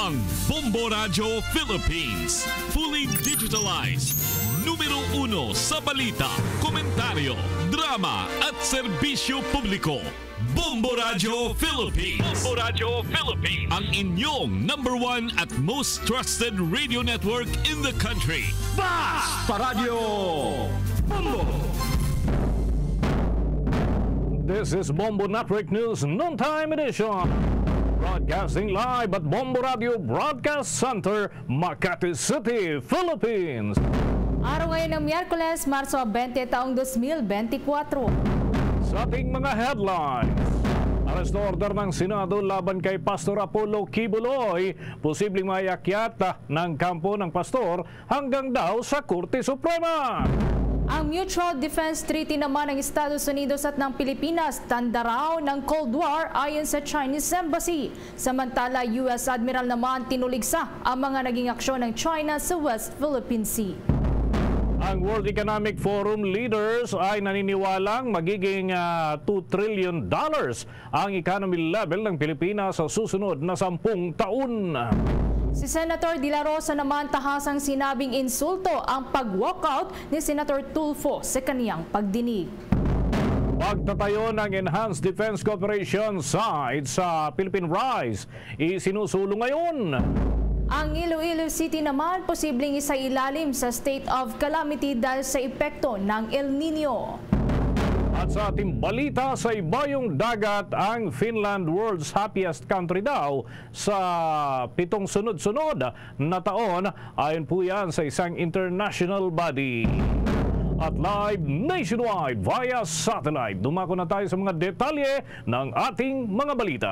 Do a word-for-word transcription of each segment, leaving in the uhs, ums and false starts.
ang Bombo Radio Philippines. Fully digitalized. Numero uno sa balita, komentaryo, drama at serbisyo publiko. Bombo Radio Philippines. Bombo Radio Philippines. Ang inyong number one at most trusted radio network in the country. Basta Radio Bombo! This is Bombo Network News Noontime Edition. Broadcasting live at Bombo Radio Broadcast Center, Makati City, Philippines. Araw ngayon ng Miyerkules, Marso twenty, taong two thousand twenty-four. Sa ating mga headlines, arrest order ng Senado laban kay Pastor Apollo Kibuloy, posibleng mayakyat ng kampo ng pastor hanggang daw sa Korte Suprema. Ang Mutual Defense Treaty naman ng Estados Unidos at ng Pilipinas, tanda raw ng Cold War ayon sa Chinese Embassy. Samantala, U S Admiral naman tinuligsa ang mga naging aksyon ng China sa West Philippine Sea. Ang World Economic Forum leaders ay naniniwalang magiging uh, two trillion dollars ang economy level ng Pilipinas sa susunod na sampung taon. Si Senator De La Rosa naman tahasang sinabing insulto ang pag-walkout ni Senator Tulfo sa kaniyang pagdinig. Pagtatayo ng Enhanced Defense Cooperation site sa Philippine Rise isinusulong ngayon. Ang Iloilo City naman posibleng isailalim sa state of calamity dahil sa epekto ng El Nino. At sa ating balita, sa ibayong dagat, ang Finland world's happiest country daw sa pitong sunod-sunod na taon. Ayon po yan sa isang international body. At live nationwide via satellite, dumako na tayo sa mga detalye ng ating mga balita.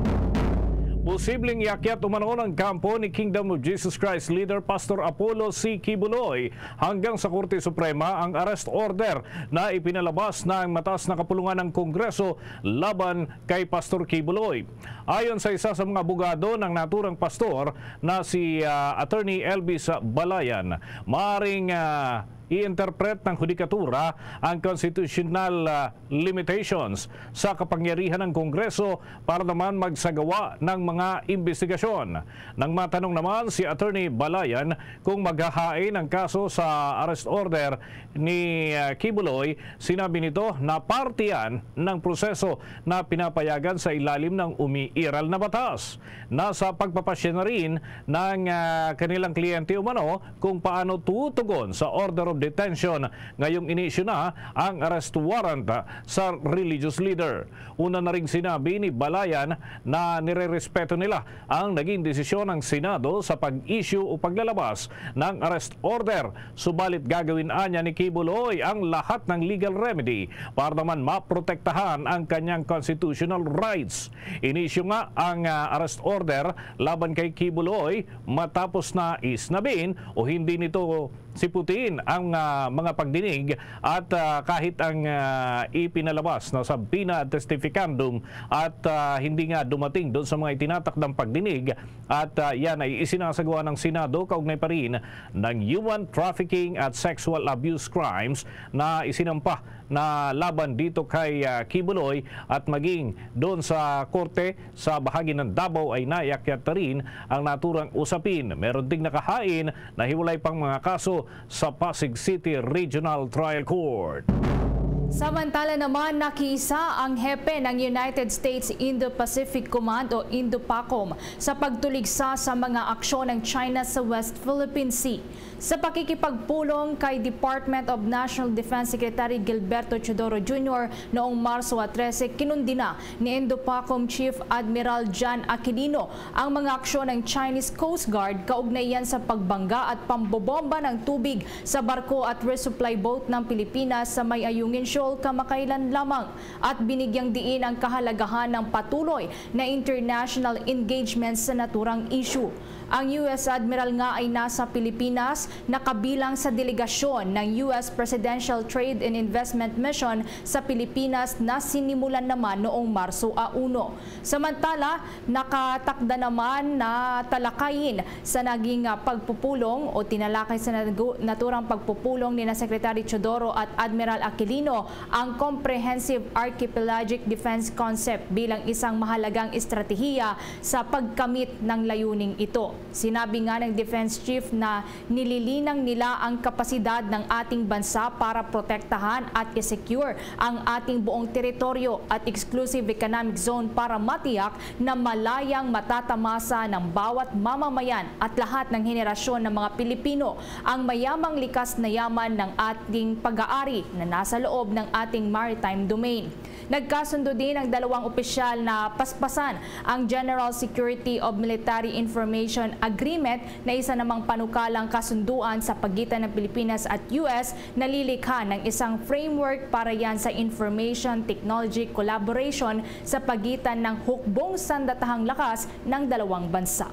Posibleng iakyat umano ng kampo ni Kingdom of Jesus Christ leader Pastor Apollo C. Kibuloy hanggang sa Korte Suprema ang arrest order na ipinalabas ng mataas na kapulungan ng Kongreso laban kay Pastor Kibuloy. Ayon sa isa sa mga abogado ng naturang pastor na si uh, Attorney Elvis Balayan, maaaring uh, i-interpret ng hudikatura ang constitutional uh, limitations sa kapangyarihan ng Kongreso para naman magsagawa ng mga investigasyon. Nang matanong naman si Attorney Balayan kung maghahain ang kaso sa arrest order ni uh, Kibuloy, sinabi nito na parte yan ng proseso na pinapayagan sa ilalim ng umiiral na batas. Nasa pagpapasya na rin ng uh, kanilang kliyente umano kung paano tutugon sa order of detention ngayong inisyu na ang arrest warrant sa religious leader. Una na ring sinabi ni Balayan na nirerespeto nila ang naging desisyon ng Senado sa pag-issue o paglalabas ng arrest order. Subalit gagawin anya ni Kibuloy ang lahat ng legal remedy para naman maprotektahan ang kanyang constitutional rights. Inisyu nga ang uh, arrest order laban kay Kibuloy matapos na isnabin o hindi nito siputin ang uh, mga pagdinig at uh, kahit ang uh, ipinalabas na subpoena at testificandum at uh, hindi nga dumating doon sa mga itinatakdang pagdinig at uh, yan ay isinasagawa ng Senado kaugnay pa rin ng human trafficking at sexual abuse crimes na isinampa na laban dito kay uh, Kibuloy at maging doon sa korte sa bahagi ng Davao ay naiakyat na rin ang naturang usapin. Meron ding nakahain na hiwalay pang mga kaso sa Pasig City Regional Trial Court. Samantala naman, nakiisa ang hepe ng United States Indo-Pacific Command o Indo-PACOM sa pagtuligsa sa mga aksyon ng China sa West Philippine Sea. Sa pakikipagpulong kay Department of National Defense Secretary Gilberto Chodoro Junior noong Marso thirteen, kinundina ni Indo-PACOM Chief Admiral John Aquilino ang mga aksyon ng Chinese Coast Guard kaugnayan sa pagbangga at pambobomba ng tubig sa barko at resupply boat ng Pilipinas sa May Ayungin Shoal kamakailan lamang at binigyang diin ang kahalagahan ng patuloy na international engagement sa naturang issue. Ang U S Admiral nga ay nasa Pilipinas na kabilang sa delegasyon ng U S Presidential Trade and Investment Mission sa Pilipinas na sinimulan naman noong Marso uno. Samantala, nakatakda naman na talakayin sa naging pagpupulong o tinalakay sa naturang pagpupulong ni na Secretary Teodoro at Admiral Aquilino ang Comprehensive Archipelagic Defense Concept bilang isang mahalagang estratehiya sa pagkamit ng layuning ito. Sinabi nga ng Defense Chief na nililinang nila ang kapasidad ng ating bansa para protektahan at i-secure ang ating buong teritoryo at exclusive economic zone para matiyak na malayang matatamasa ng bawat mamamayan at lahat ng henerasyon ng mga Pilipino ang mayamang likas na yaman ng ating pag-aari na nasa loob ng ating maritime domain. Nagkasundo din ang dalawang opisyal na paspasan ang General Security of Military Information Agreement na isa namang panukalang kasunduan sa pagitan ng Pilipinas at U S na lilikha ng isang framework para yan sa information technology collaboration sa pagitan ng hukbong sandatahang lakas ng dalawang bansa.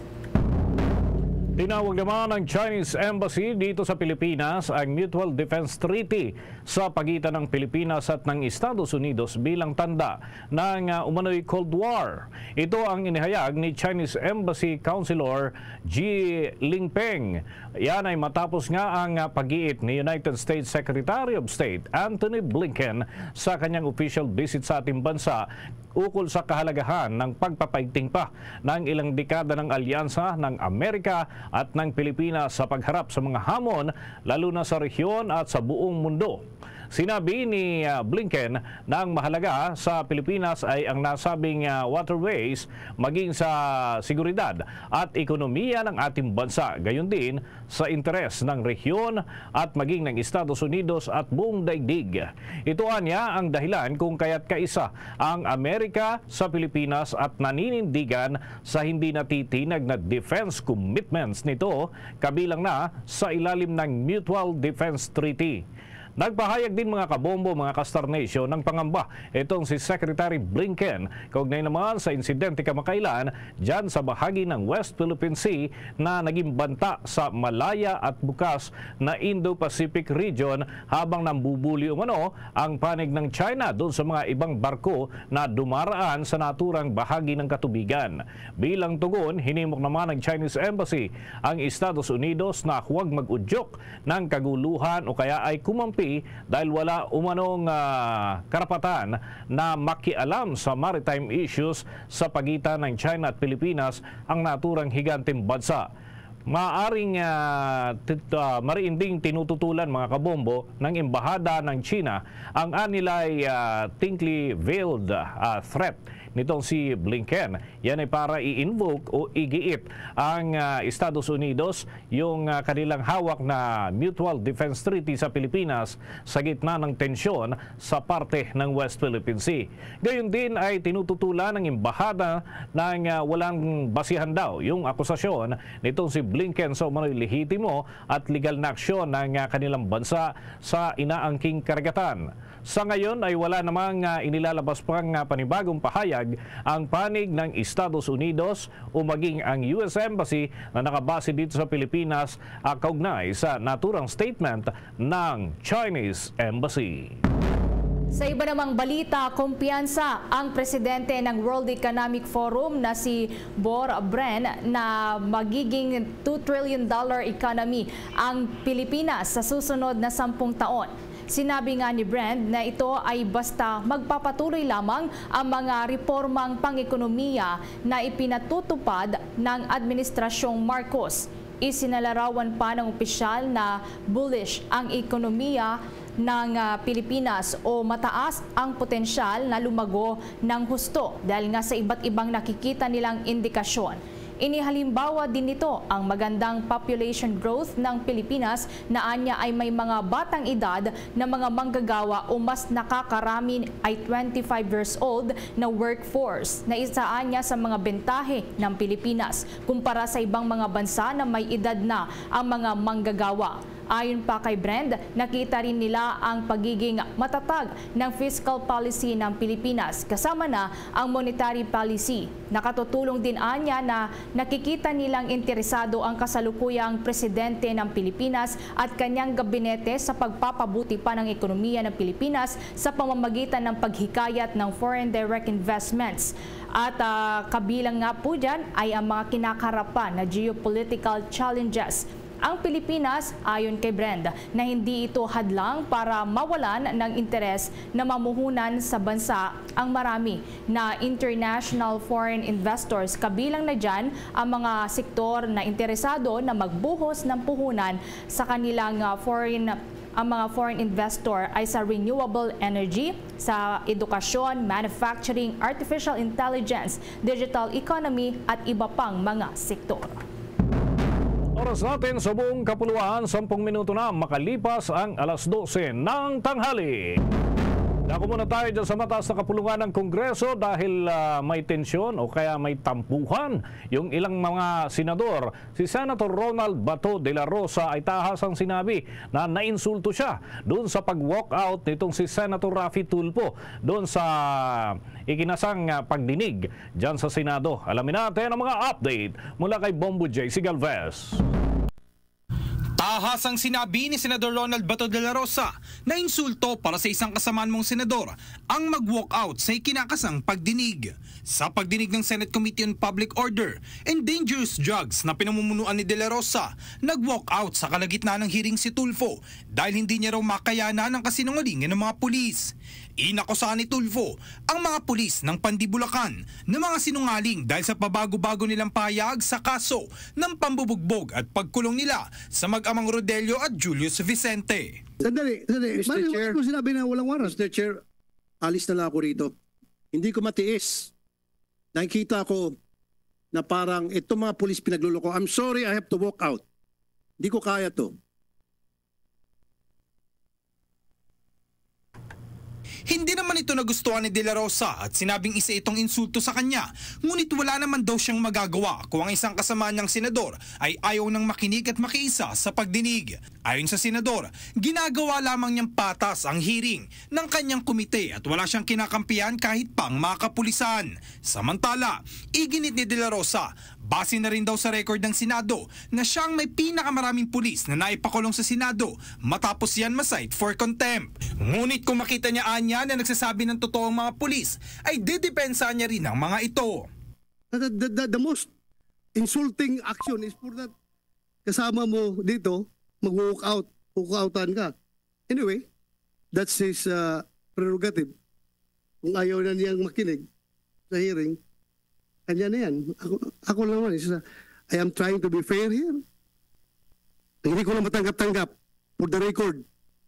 Tinawag naman ng Chinese Embassy dito sa Pilipinas ang Mutual Defense Treaty sa pagitan ng Pilipinas at ng Estados Unidos bilang tanda ng uh, umano'y Cold War. Ito ang inihayag ni Chinese Embassy Counselor G. Lingpeng. Yan ay matapos nga ang uh, pag-iit ni United States Secretary of State Antony Blinken sa kanyang official visit sa ating bansa ukol sa kahalagahan ng pagpapaigting pa ng ilang dekada ng alyansa ng Amerika at ng Pilipinas sa pagharap sa mga hamon lalo na sa rehiyon at sa buong mundo. Sinabi ni Blinken na ang mahalaga sa Pilipinas ay ang nasabing waterways maging sa seguridad at ekonomiya ng ating bansa, gayon din sa interes ng rehiyon at maging ng Estados Unidos at buong daigdig. Ito anya ang dahilan kung kaya't kaisa ang Amerika sa Pilipinas at naninindigan sa hindi natitinag na defense commitments nito kabilang na sa ilalim ng Mutual Defense Treaty. Nagpahayag din mga kabombo, mga Kastar Nation ng pangamba itong si Secretary Blinken kaugnay naman sa insidente kamakailan dyan sa bahagi ng West Philippine Sea na naging banta sa malaya at bukas na Indo-Pacific region habang nambubuli umano ang panig ng China doon sa mga ibang barko na dumaraan sa naturang bahagi ng katubigan. Bilang tugon, hinimok naman ng Chinese Embassy ang Estados Unidos na huwag mag-udyok ng kaguluhan o kaya ay kumampi dahil wala umanong uh, karapatan na makialam sa maritime issues sa pagitan ng China at Pilipinas ang naturang higanteng bansa. Maaring uh, uh, mariinding tinututulan mga kabombo ng embahada ng China ang anilay uh, thickly veiled uh, threat nitong si Blinken. Yan ay para i-invoke o igiit ang uh, Estados Unidos yung uh, kanilang hawak na Mutual Defense Treaty sa Pilipinas sa gitna ng tensyon sa parte ng West Philippine Sea. Gayon din ay tinututulan ng embahada ng uh, walang basihan daw yung akusasyon nitong si Blinken sa umano'y lehitimo at legal na aksyon ng uh, kanilang bansa sa inaangking karagatan. Sa ngayon ay wala namang uh, inilalabas pang uh, panibagong pahayag ang panig ng Estados Unidos o maging ang U S Embassy na nakabase dito sa Pilipinas uh, kaugnay sa naturang statement ng Chinese Embassy. Sa iba namang balita, kumpiyansa ang presidente ng World Economic Forum na si Bor Bren na magiging two trillion dollar economy ang Pilipinas sa susunod na sampung taon. Sinabi nga ni Brand na ito ay basta magpapatuloy lamang ang mga reformang pang-ekonomiya na ipinatutupad ng Administrasyong Marcos. Isinalarawan pa ng opisyal na bullish ang ekonomiya ng uh, Pilipinas o mataas ang potensyal na lumago ng husto dahil nga sa iba't ibang nakikita nilang indikasyon. Inihalimbawa din nito ang magandang population growth ng Pilipinas na anya ay may mga batang edad na mga manggagawa o mas nakakarami ay twenty-five years old na workforce na isa anya sa mga bentahe ng Pilipinas kumpara sa ibang mga bansa na may edad na ang mga manggagawa. Ayon pa kay Brand, nakita rin nila ang pagiging matatag ng fiscal policy ng Pilipinas kasama na ang monetary policy. Nakatutulong din anya na nakikita nilang interesado ang kasalukuyang presidente ng Pilipinas at kanyang gabinete sa pagpapabuti pa ng ekonomiya ng Pilipinas sa pamamagitan ng paghikayat ng foreign direct investments. At uh, kabilang nga po dyan ay ang mga kinakarapan na geopolitical challenges. Ang Pilipinas, ayon kay Brand, na hindi ito hadlang para mawalan ng interes na mamuhunan sa bansa ang marami na international foreign investors. Kabilang na dyan ang mga sektor na interesado na magbuhos ng puhunan sa kanilang uh, foreign ang mga foreign investor ay sa renewable energy, sa edukasyon, manufacturing, artificial intelligence, digital economy at iba pang mga sektor. Oras natin sa buong kapuluan, sampung minuto na makalipas ang alas dose ng tanghali. Dako muna tayo dyan sa mataas na kapulungan ng Kongreso dahil uh, may tensyon o kaya may tampuhan yung ilang mga senador. Si Senator Ronald Bato de la Rosa ay tahasang sinabi na nainsulto siya doon sa pag-walkout nitong si Senator Raffy Tulfo doon sa ikinasang uh, pagdinig dyan sa Senado. Alamin natin ang mga update mula kay Bombo J C Galvez. Tahasang sinabi ni Senador Ronald Bato de la Rosa na insulto para sa isang kasamaan mong senador ang mag-walkout sa ikinakasang pagdinig. Sa pagdinig ng Senate Committee on Public Order and Dangerous Drugs na pinamumunuan ni de la Rosa, nag-walkout sa kalagitnaan ng hearing si Tulfo dahil hindi niya raw makayanan ang kasinungalingan ng mga pulis. Inakusahan ni Tulfo ang mga pulis ng Pandibulacan na mga sinungaling dahil sa pabago-bago nilang pahayag sa kaso ng pambubugbog at pagkulong nila sa mag-amang Rodelio at Julius Vicente. Sandali, sandali. mister Chair, Bakit mo sinabi na walang warrant? mister Chair, alis na lang ako rito. Hindi ko matiis. Nakikita ko na parang itong mga pulis pinagluloko. I'm sorry, I have to walk out. Hindi ko kaya to. Hindi naman ito nagustuhan ni De La Rosa at sinabing isa itong insulto sa kanya, ngunit wala naman daw siyang magagawa kung ang isang kasama niyang senador ay ayaw nang makinig at makiisa sa pagdinig. Ayon sa senador, ginagawa lamang niyang patas ang hearing ng kanyang komite at wala siyang kinakampihan kahit pang mga kapulisan. Samantala, iginit ni De La Rosa, base na rin daw sa record ng Senado na siyang may pinakamaraming pulis na naipakulong sa Senado matapos yan ma-cite for contempt. Ngunit kung makita niya anya na nagsasabi ng totoong mga pulis, ay didepensa niya rin ang mga ito. The, the, the, the most insulting action is for that kasama mo dito, mag-walk out, walk outan ka. Anyway, that's his uh, prerogative. Kung ayaw na niyang makinig sa hearing, kanya na yan. Ako, ako lang naman, isa, I am trying to be fair here. Hindi ko lang matanggap-tanggap for the record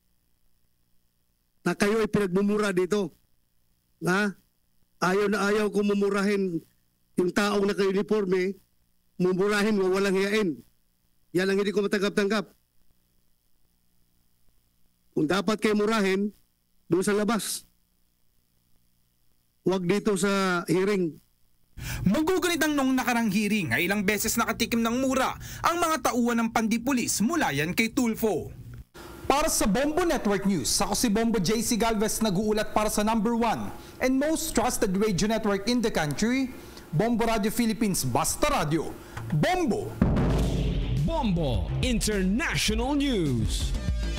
na kayo ay pinagmumura dito. Na ayaw na ayaw kong mumurahin yung taong naka-uniforme, mumurahin mo walang hiyain. Yan ang hindi ko matanggap-tanggap. Kung dapat kayo murahin, doon sa labas. Huwag dito sa hearing. Magugunit ang noong nakarang hearing ay ilang beses nakatikim ng mura ang mga tauhan ng pandipulis mula yan kay Tulfo. Para sa Bombo Network News, ako si Bombo J C Galvez, nag-uulat para sa number one and most trusted radio network in the country, Bombo Radio Philippines, Basta Radio. Bombo! Bombo International News.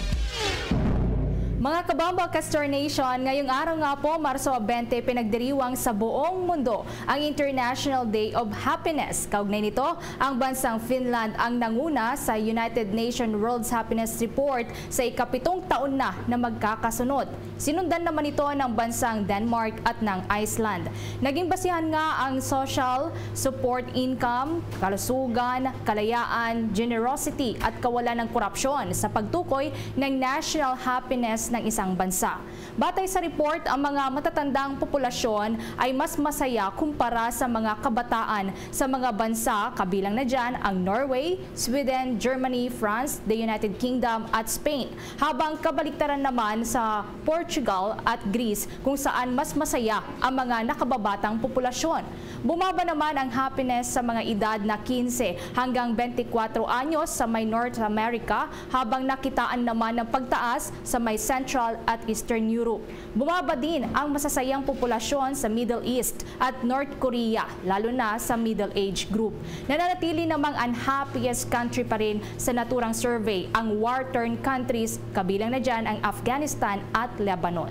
Mga kabamba Castor Nation, ngayong araw nga po, Marso twenty, pinagdiriwang sa buong mundo ang International Day of Happiness. Kaugnay nito, ang bansang Finland ang nanguna sa United Nations World's Happiness Report sa ikapitong taon na na magkakasunod. Sinundan naman ito ng bansang Denmark at ng Iceland. Naging basihan nga ang social, support income, kalusugan, kalayaan, generosity at kawalan ng korupsyon sa pagtukoy ng national happiness ng isang bansa. Batay sa report, ang mga matatandang populasyon ay mas masaya kumpara sa mga kabataan sa mga bansa, kabilang na dyan ang Norway, Sweden, Germany, France, the United Kingdom at Spain. Habang kabaliktaran naman sa Portugal at Greece kung saan mas masaya ang mga nakababatang populasyon. Bumaba naman ang happiness sa mga edad na quinse hanggang twenty-four anyos sa may North America, habang nakitaan naman ng pagtaas sa may Central at Eastern Europe. Bumaba din ang masasayang populasyon sa Middle East at North Korea, lalo na sa middle age group. Nananatili namang unhappiest country pa rin sa naturang survey ang war-torn countries, kabilang na dyan ang Afghanistan at Lebanon.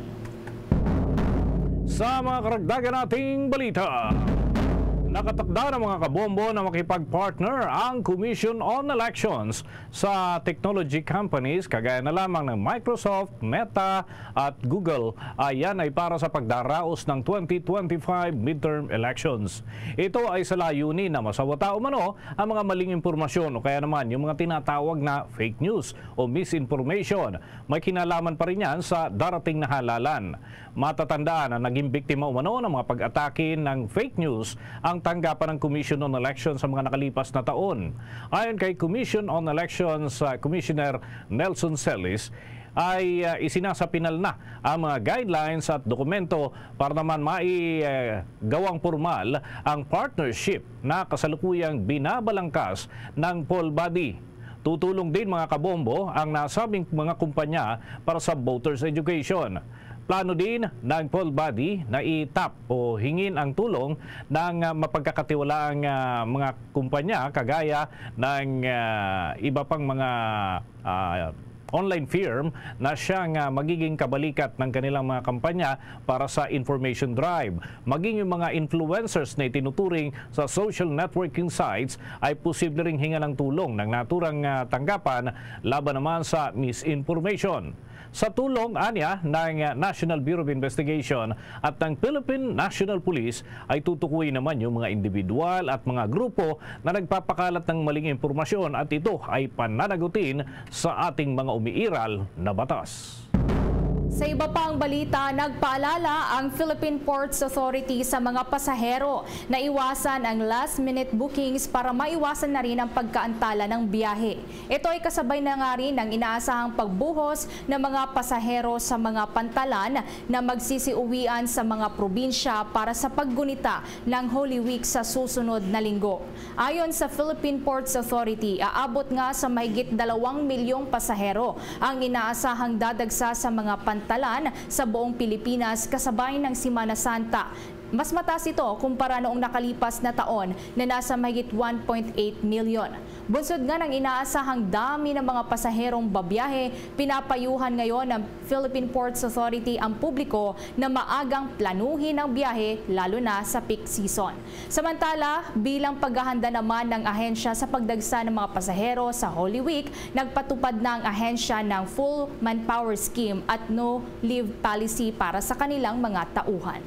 Sa mga karagdagan nating balita, nakatakda ng mga kabombo na makipag-partner ang Commission on Elections sa technology companies kagaya na lamang ng Microsoft, Meta at Google. Ayan ay para sa pagdaraos ng twenty twenty-five midterm elections. Ito ay sa layunin na masawata umano ang mga maling impormasyon o kaya naman yung mga tinatawag na fake news o misinformation. May kinalaman pa rin yan sa darating na halalan. Matatandaan na naging biktima umano ng mga pag-atake ng fake news ang tanggapan ng Commission on Elections sa mga nakalipas na taon. Ayon kay Commission on Elections uh, Commissioner Nelson Celis, ay uh, isinasapinal na ang mga guidelines at dokumento para naman maigawang uh, formal ang partnership na kasalukuyang binabalangkas ng poll body. Tutulong din mga kabombo ang nasabing mga kumpanya para sa voters education. Plano din ng poll body na itap o hingin ang tulong ng uh, mapagkakatiwalaang uh, mga kumpanya kagaya ng uh, iba pang mga uh, online firm na siyang uh, magiging kabalikat ng kanilang mga kampanya para sa information drive. Maging yung mga influencers na itinuturing sa social networking sites ay posible ring hinga ng tulong ng naturang uh, tanggapan laban naman sa misinformation. Sa tulong, anya, ng National Bureau of Investigation at ng Philippine National Police ay tutukuyin naman yung mga individual at mga grupo na nagpapakalat ng maling impormasyon at ito ay pananagutin sa ating mga umiiral na batas. Sa iba pang balita, nagpaalala ang Philippine Ports Authority sa mga pasahero na iwasan ang last-minute bookings para maiwasan na rin ang pagkaantala ng biyahe. Ito ay kasabay na nga rin ng inaasahang pagbuhos ng mga pasahero sa mga pantalan na magsisiuwian sa mga probinsya para sa paggunita ng Holy Week sa susunod na linggo. Ayon sa Philippine Ports Authority, aabot nga sa mahigit dalawang milyong pasahero ang inaasahang dadagsa sa mga pantalan sa buong Pilipinas kasabay ng Semana Santa. Mas mataas ito kumpara noong nakalipas na taon na nasa mahigit one point eight million. Bunsod nga ng inaasahang dami ng mga pasaherong babiyahe, pinapayuhan ngayon ng Philippine Ports Authority ang publiko na maagang planuhin ang biyahe lalo na sa peak season. Samantala, bilang paghahanda naman ng ahensya sa pagdagsa ng mga pasahero sa Holy Week, nagpatupad na ang ahensya ng full manpower scheme at no leave policy para sa kanilang mga tauhan.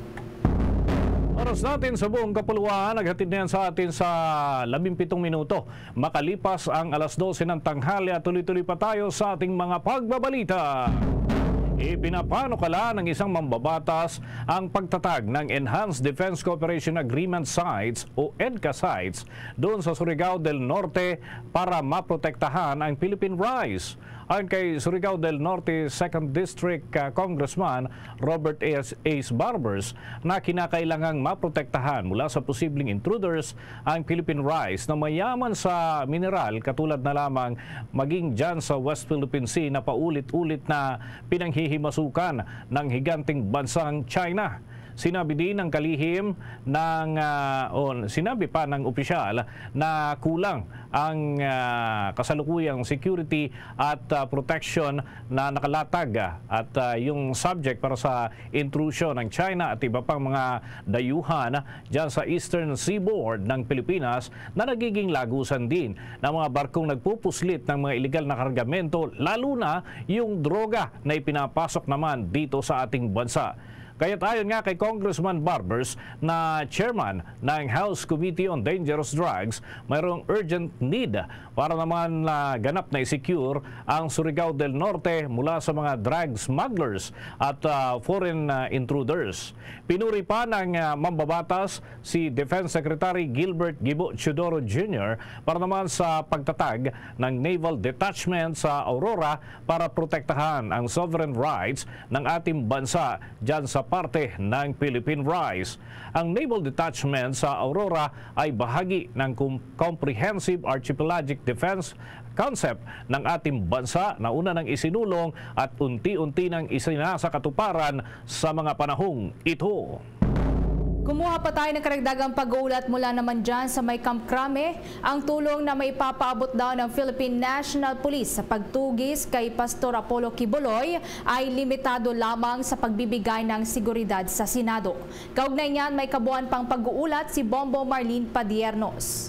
Oras natin sa buong kapuluan, naghatid na yan sa atin sa labing pitong minuto. Makalipas ang alas dose ng tanghali at tuloy-tuloy pa tayo sa ating mga pagbabalita. Ipinapanukala ng isang mambabatas ang pagtatag ng Enhanced Defense Cooperation Agreement Sites o EDCA sites doon sa Surigao del Norte para maprotektahan ang Philippine rice. Ayon kay Surigao del Norte second District uh, Congressman Robert Ace Barbers na kinakailangang maprotektahan mula sa posibleng intruders ang Philippine rice na mayaman sa mineral katulad na lamang maging dyan sa West Philippine Sea na paulit-ulit na pinanghihimasukan ng higanting bansang China. Sinabi din ng kalihim ng uh, o sinabi pa ng opisyal na kulang ang uh, kasalukuyang security at uh, protection na nakalatag at uh, yung subject para sa intrusion ng China at iba pang mga dayuhan dyan sa Eastern Seaboard ng Pilipinas na nagiging lagusan din ng mga barkong nagpupuslit ng mga illegal na kargamento, lalo na yung droga na ipinapasok naman dito sa ating bansa. Kaya't ayon nga kay Congressman Barbers na chairman ng House Committee on Dangerous Drugs, mayroong urgent need para naman na uh, ganap na i-secure ang Surigao del Norte mula sa mga drug smugglers at uh, foreign uh, intruders. Pinuri pa ng uh, mambabatas si Defense Secretary Gilbert Gibo Chudoro Junior para naman sa pagtatag ng Naval Detachment sa Aurora para protektahan ang sovereign rights ng ating bansa dyan sa parte ng Philippine Rise. Ang Naval Detachment sa Aurora ay bahagi ng Comprehensive Archipelagic Defense concept ng ating bansa na una nang isinulong at unti-unti nang isinasakatuparan sa mga panahong ito. Kumuha pa tayo ng karagdagang pag-uulat mula naman dyan sa may Camp Crame, ang tulong na may papaabot daw ng Philippine National Police sa pagtugis kay Pastor Apollo Quiboloy ay limitado lamang sa pagbibigay ng seguridad sa Senado. Kaugnay niyan, may kabuuan pang pag-uulat si Bombo Marlene Padiernos.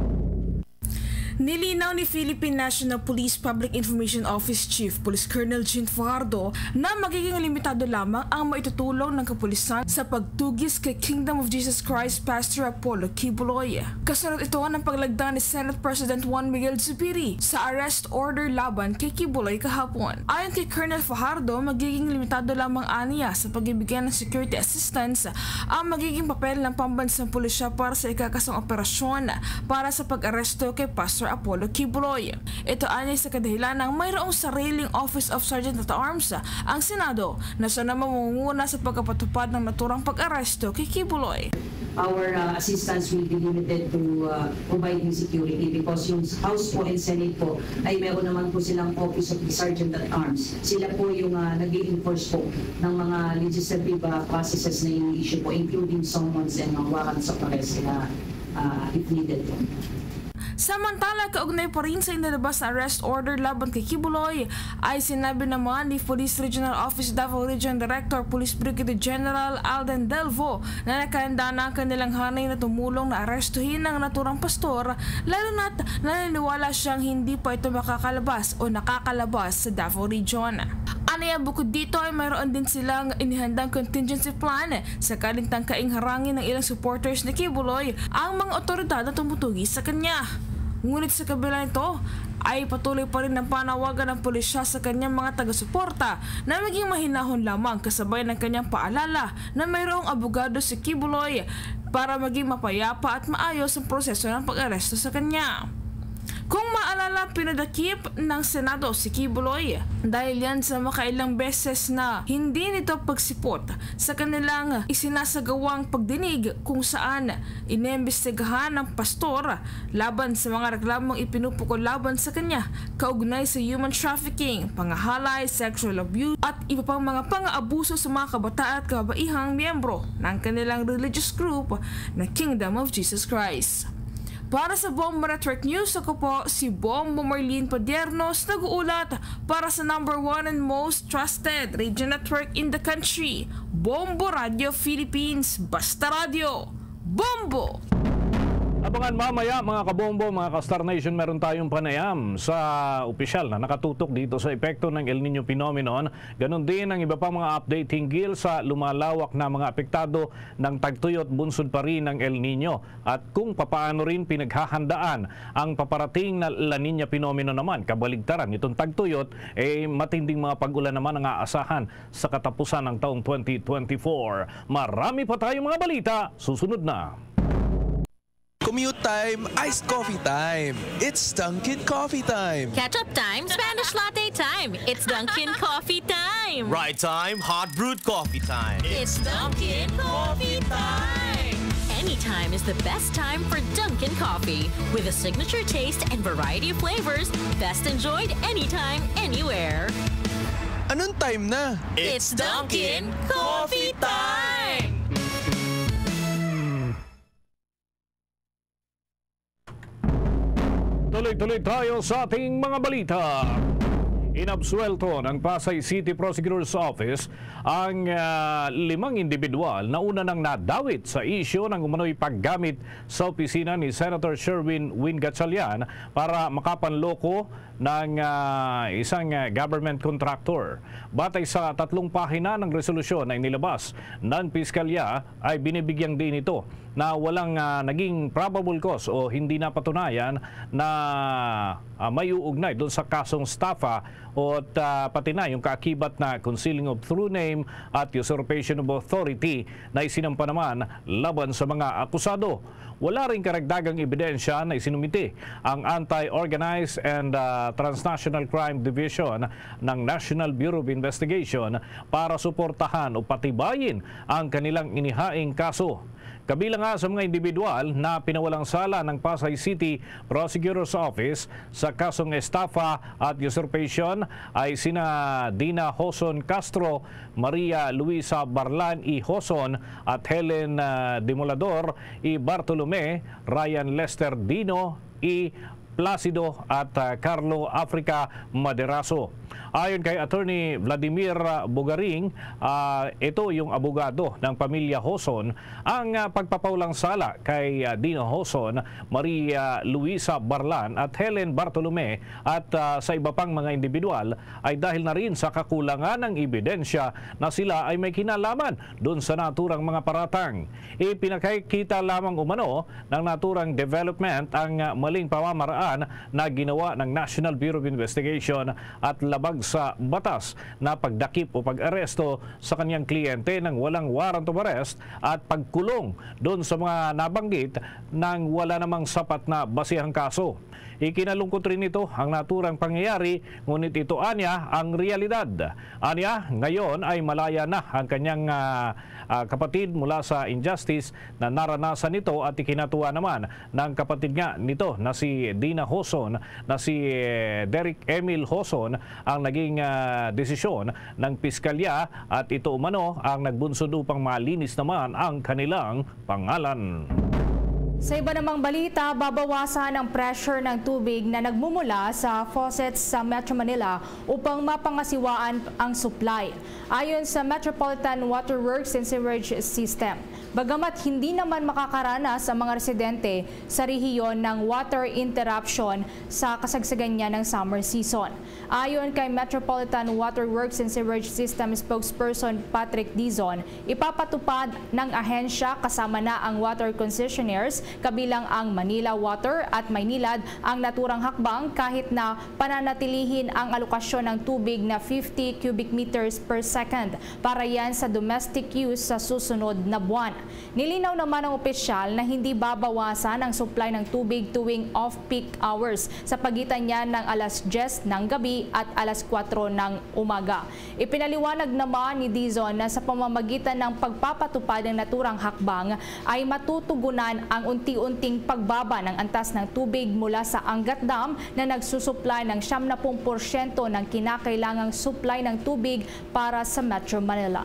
Nilinaw ni Philippine National Police Public Information Office Chief Police Colonel Jean Fajardo na magiging limitado lamang ang maitutulong ng kapulisan sa pagtugis kay Kingdom of Jesus Christ Pastor Apollo Quiboloy. Kasunod ito ng paglagda ni Senate President Juan Miguel Zubiri sa arrest order laban kay Quiboloy kahapon. Ayon kay Colonel Fajardo, magiging limitado lamang aniya sa pagbibigyan ng security assistance ang magiging papel ng pambansang pulisya para sa ikakasang operasyon para sa pag-aresto kay Pastor Apollo Quiboloy. Ito anay sa kadahilan ng mayroong sariling Office of Sergeant at Arms ang Senado na siya na mamunguna sa pagkapatupad ng naturang pag-aresto kay Quiboloy. Our uh, assistance will be limited to uh, providing security because yung House po and Senate po ay meron naman po silang Office of the Sergeant at Arms. Sila po yung uh, nag-i-enforce po ng mga legislative uh, processes na ini-issue po, including summons and mga warrants of arrest na uh, if needed po. Samantala, kaugnay pa rin sa inilabas na arrest order laban kay Quiboloy ay sinabi naman ni Police Regional Office Davao Region Director Police Brigadier General Alden Delvo na nakahanda na ang kanilang hanay na tumulong na arestuhin ng naturang pastor, lalo na't naniniwala siyang hindi pa ito makakalabas o nakakalabas sa Davao Region. Anaya, bukod dito ay mayroon din silang inihandang contingency plan sa kalintang kaing harangin ng ilang supporters ni Quiboloy ang mga otoridad na tumutugi sa kanya. Ngunit sa kabila nito ay patuloy pa rin ang panawagan ng pulisya sa kanyang mga taga-suporta na maging mahinahon lamang kasabay ng kanyang paalala na mayroong abogado si Quiboloy para maging mapayapa at maayos ang proseso ng pag-aresto sa kanya. Kung maalala, pinadakip ng Senado si Quiboloy dahil yan sa makailang beses na hindi nito pagsipot sa kanilang isinasagawang pagdinig kung saan inimbestigahan ng pastor laban sa mga reklamong ipinupukol laban sa kanya kaugnay sa human trafficking, pangahalay, sexual abuse at iba pang mga pang-aabuso sa mga kabataan at kabaihang miyembro ng kanilang religious group na Kingdom of Jesus Christ. Para sa Bombo Network News, ako po si Bombo Marlene Padiernos, nag-uulat para sa number one and most trusted radio network in the country, Bombo Radio Philippines. Basta Radio, Bombo! Abangan mamaya mga kabombo, mga ka-Star Nation, meron tayong panayam sa opisyal na nakatutok dito sa epekto ng El Nino phenomenon. Ganon din ang iba pang mga update hinggil sa lumalawak na mga apektado ng tagtuyot bunsod pa rin ng El Nino at kung papaano rin pinaghahandaan ang paparating na La Nina phenomenon naman. Kabaligtaran itong tagtuyot, eh matinding mga pag-ulan naman ang aasahan sa katapusan ng taong twenty twenty-four. Marami pa tayong mga balita, susunod na. Commute time, iced coffee time. It's Dunkin' Coffee time. Ketchup time, Spanish latte time. It's Dunkin' Coffee time. Ride time, hot brewed coffee time. It's Dunkin' Coffee time. Anytime is the best time for Dunkin' Coffee. With a signature taste and variety of flavors, best enjoyed anytime, anywhere. Anong time na? It's Dunkin' Coffee time. Tuloy-tuloy tayo sa ating mga balita. Inabsuelto ng Pasay City Prosecutor's Office ang uh, limang individual na una nang nadawit sa isyu ng umano'y paggamit sa opisina ni Senator Sherwin Win Gatchalian para makapanloko ng uh, isang uh, government contractor. Batay sa tatlong pahina ng resolusyon na inilabas ng Piskalya ay binibigyan din ito na walang uh, naging probable cause o hindi napatunayan na uh, may uugnay doon sa kasong staffa o uh, pati na yung kaakibat na concealing of true name at usurpation of authority na isinampa naman laban sa mga akusado. Wala ring karagdagang ebidensya na isinumiti ang Anti-Organized and uh, Transnational Crime Division ng National Bureau of Investigation para suportahan o patibayin ang kanilang inihaing kaso. Kabilang nga sa mga individual na pinawalang sala ng Pasay City Prosecutor's Office sa kasong estafa at usurpation ay sina Dina Hoson Castro, Maria Luisa Barlan y Hoson at Helen uh, Demolador y Bartolome, Ryan Lester Dino y Placido at uh, Carlo Africa Maderaso. Ayon kay Attorney Vladimir Bogaring, uh, ito yung abogado ng pamilya Hoson, ang uh, pagpapaulang sala kay uh, Dino Hoson, Maria Luisa Barlan at Helen Bartolome at uh, sa iba pang mga individual ay dahil na rin sa kakulangan ng ebidensya na sila ay may kinalaman doon sa naturang mga paratang. Ipinakikita lamang umano ng naturang development ang uh, maling pamamaraan na ginawa ng National Bureau of Investigation at labag sa batas na pagdakip o pag-aresto sa kanyang kliyente ng walang warrant of arrest at pagkulong doon sa mga nabanggit nang wala namang sapat na basihang kaso. Ikinalungkot rin ito ang naturang pangyayari, ngunit ito anya ang realidad. Anya, ngayon ay malaya na ang kanyang uh, uh, kapatid mula sa injustice na naranasan nito at ikinatuwa naman ng kapatid nga nito na si Dina Hoson, na si Derek Emil Hoson ang naging uh, desisyon ng Piskalya at ito umano ang nagbunsod upang malinis naman ang kanilang pangalan. Sa iba namang balita, babawasan ang pressure ng tubig na nagmumula sa faucets sa Metro Manila upang mapangasiwaan ang supply. Ayon sa Metropolitan Water Works and Sewerage System, bagamat hindi naman makakaranas ang mga residente sa rehiyon ng water interruption sa kasagsagan niya ng summer season. Ayon kay Metropolitan Water Works and Sewerage System spokesperson Patrick Dizon, ipapatupad ng ahensya kasama na ang water concessionaires kabilang ang Manila Water at Maynilad ang naturang hakbang kahit na pananatilihin ang alokasyon ng tubig na fifty cubic meters per second para yan sa domestic use sa susunod na buwan. Nilinaw naman ng opisyal na hindi babawasan ang supply ng tubig tuwing off-peak hours sa pagitan niya ng alas diyes ng gabi at alas kwatro ng umaga. Ipinaliwanag naman ni Dizon na sa pamamagitan ng pagpapatupad ng naturang hakbang ay matutugunan ang unti-unting pagbaba ng antas ng tubig mula sa Angat Dam na nagsusupply ng siyam na pung porsyento ng kinakailangang supply ng tubig para sa Metro Manila.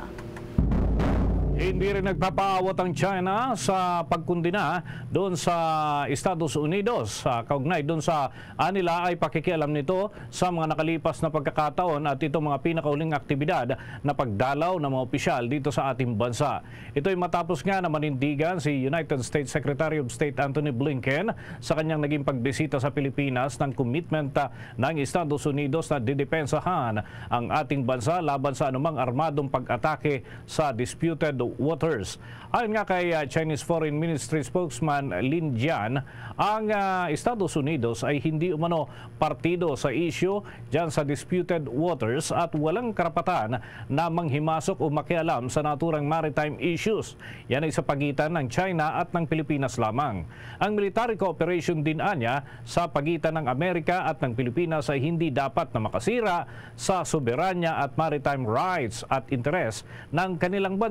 Hindi rin nagpapaawat ang China sa pagkundina doon sa Estados Unidos. Uh, kaugnay doon sa anila ay pakikialam nito sa mga nakalipas na pagkakataon at itong mga pinakauling aktibidad na pagdalaw ng mga opisyal dito sa ating bansa. Ito ay matapos nga na manindigan si United States Secretary of State Antony Blinken sa kanyang naging pagbisita sa Pilipinas ng commitment uh, ng Estados Unidos na didepensahan ang ating bansa laban sa anumang armadong pag-atake sa disputed waters. Ayon nga kay uh, Chinese Foreign Ministry spokesman Lin Jian, ang uh, Estados Unidos ay hindi umano partido sa issue dyan sa disputed waters at walang karapatan na manghimasok o makialam sa naturang maritime issues. Yan ay sa pagitan ng China at ng Pilipinas lamang. Ang military cooperation din anya sa pagitan ng Amerika at ng Pilipinas ay hindi dapat na makasira sa soberanya at maritime rights at interes ng kanilang bansa.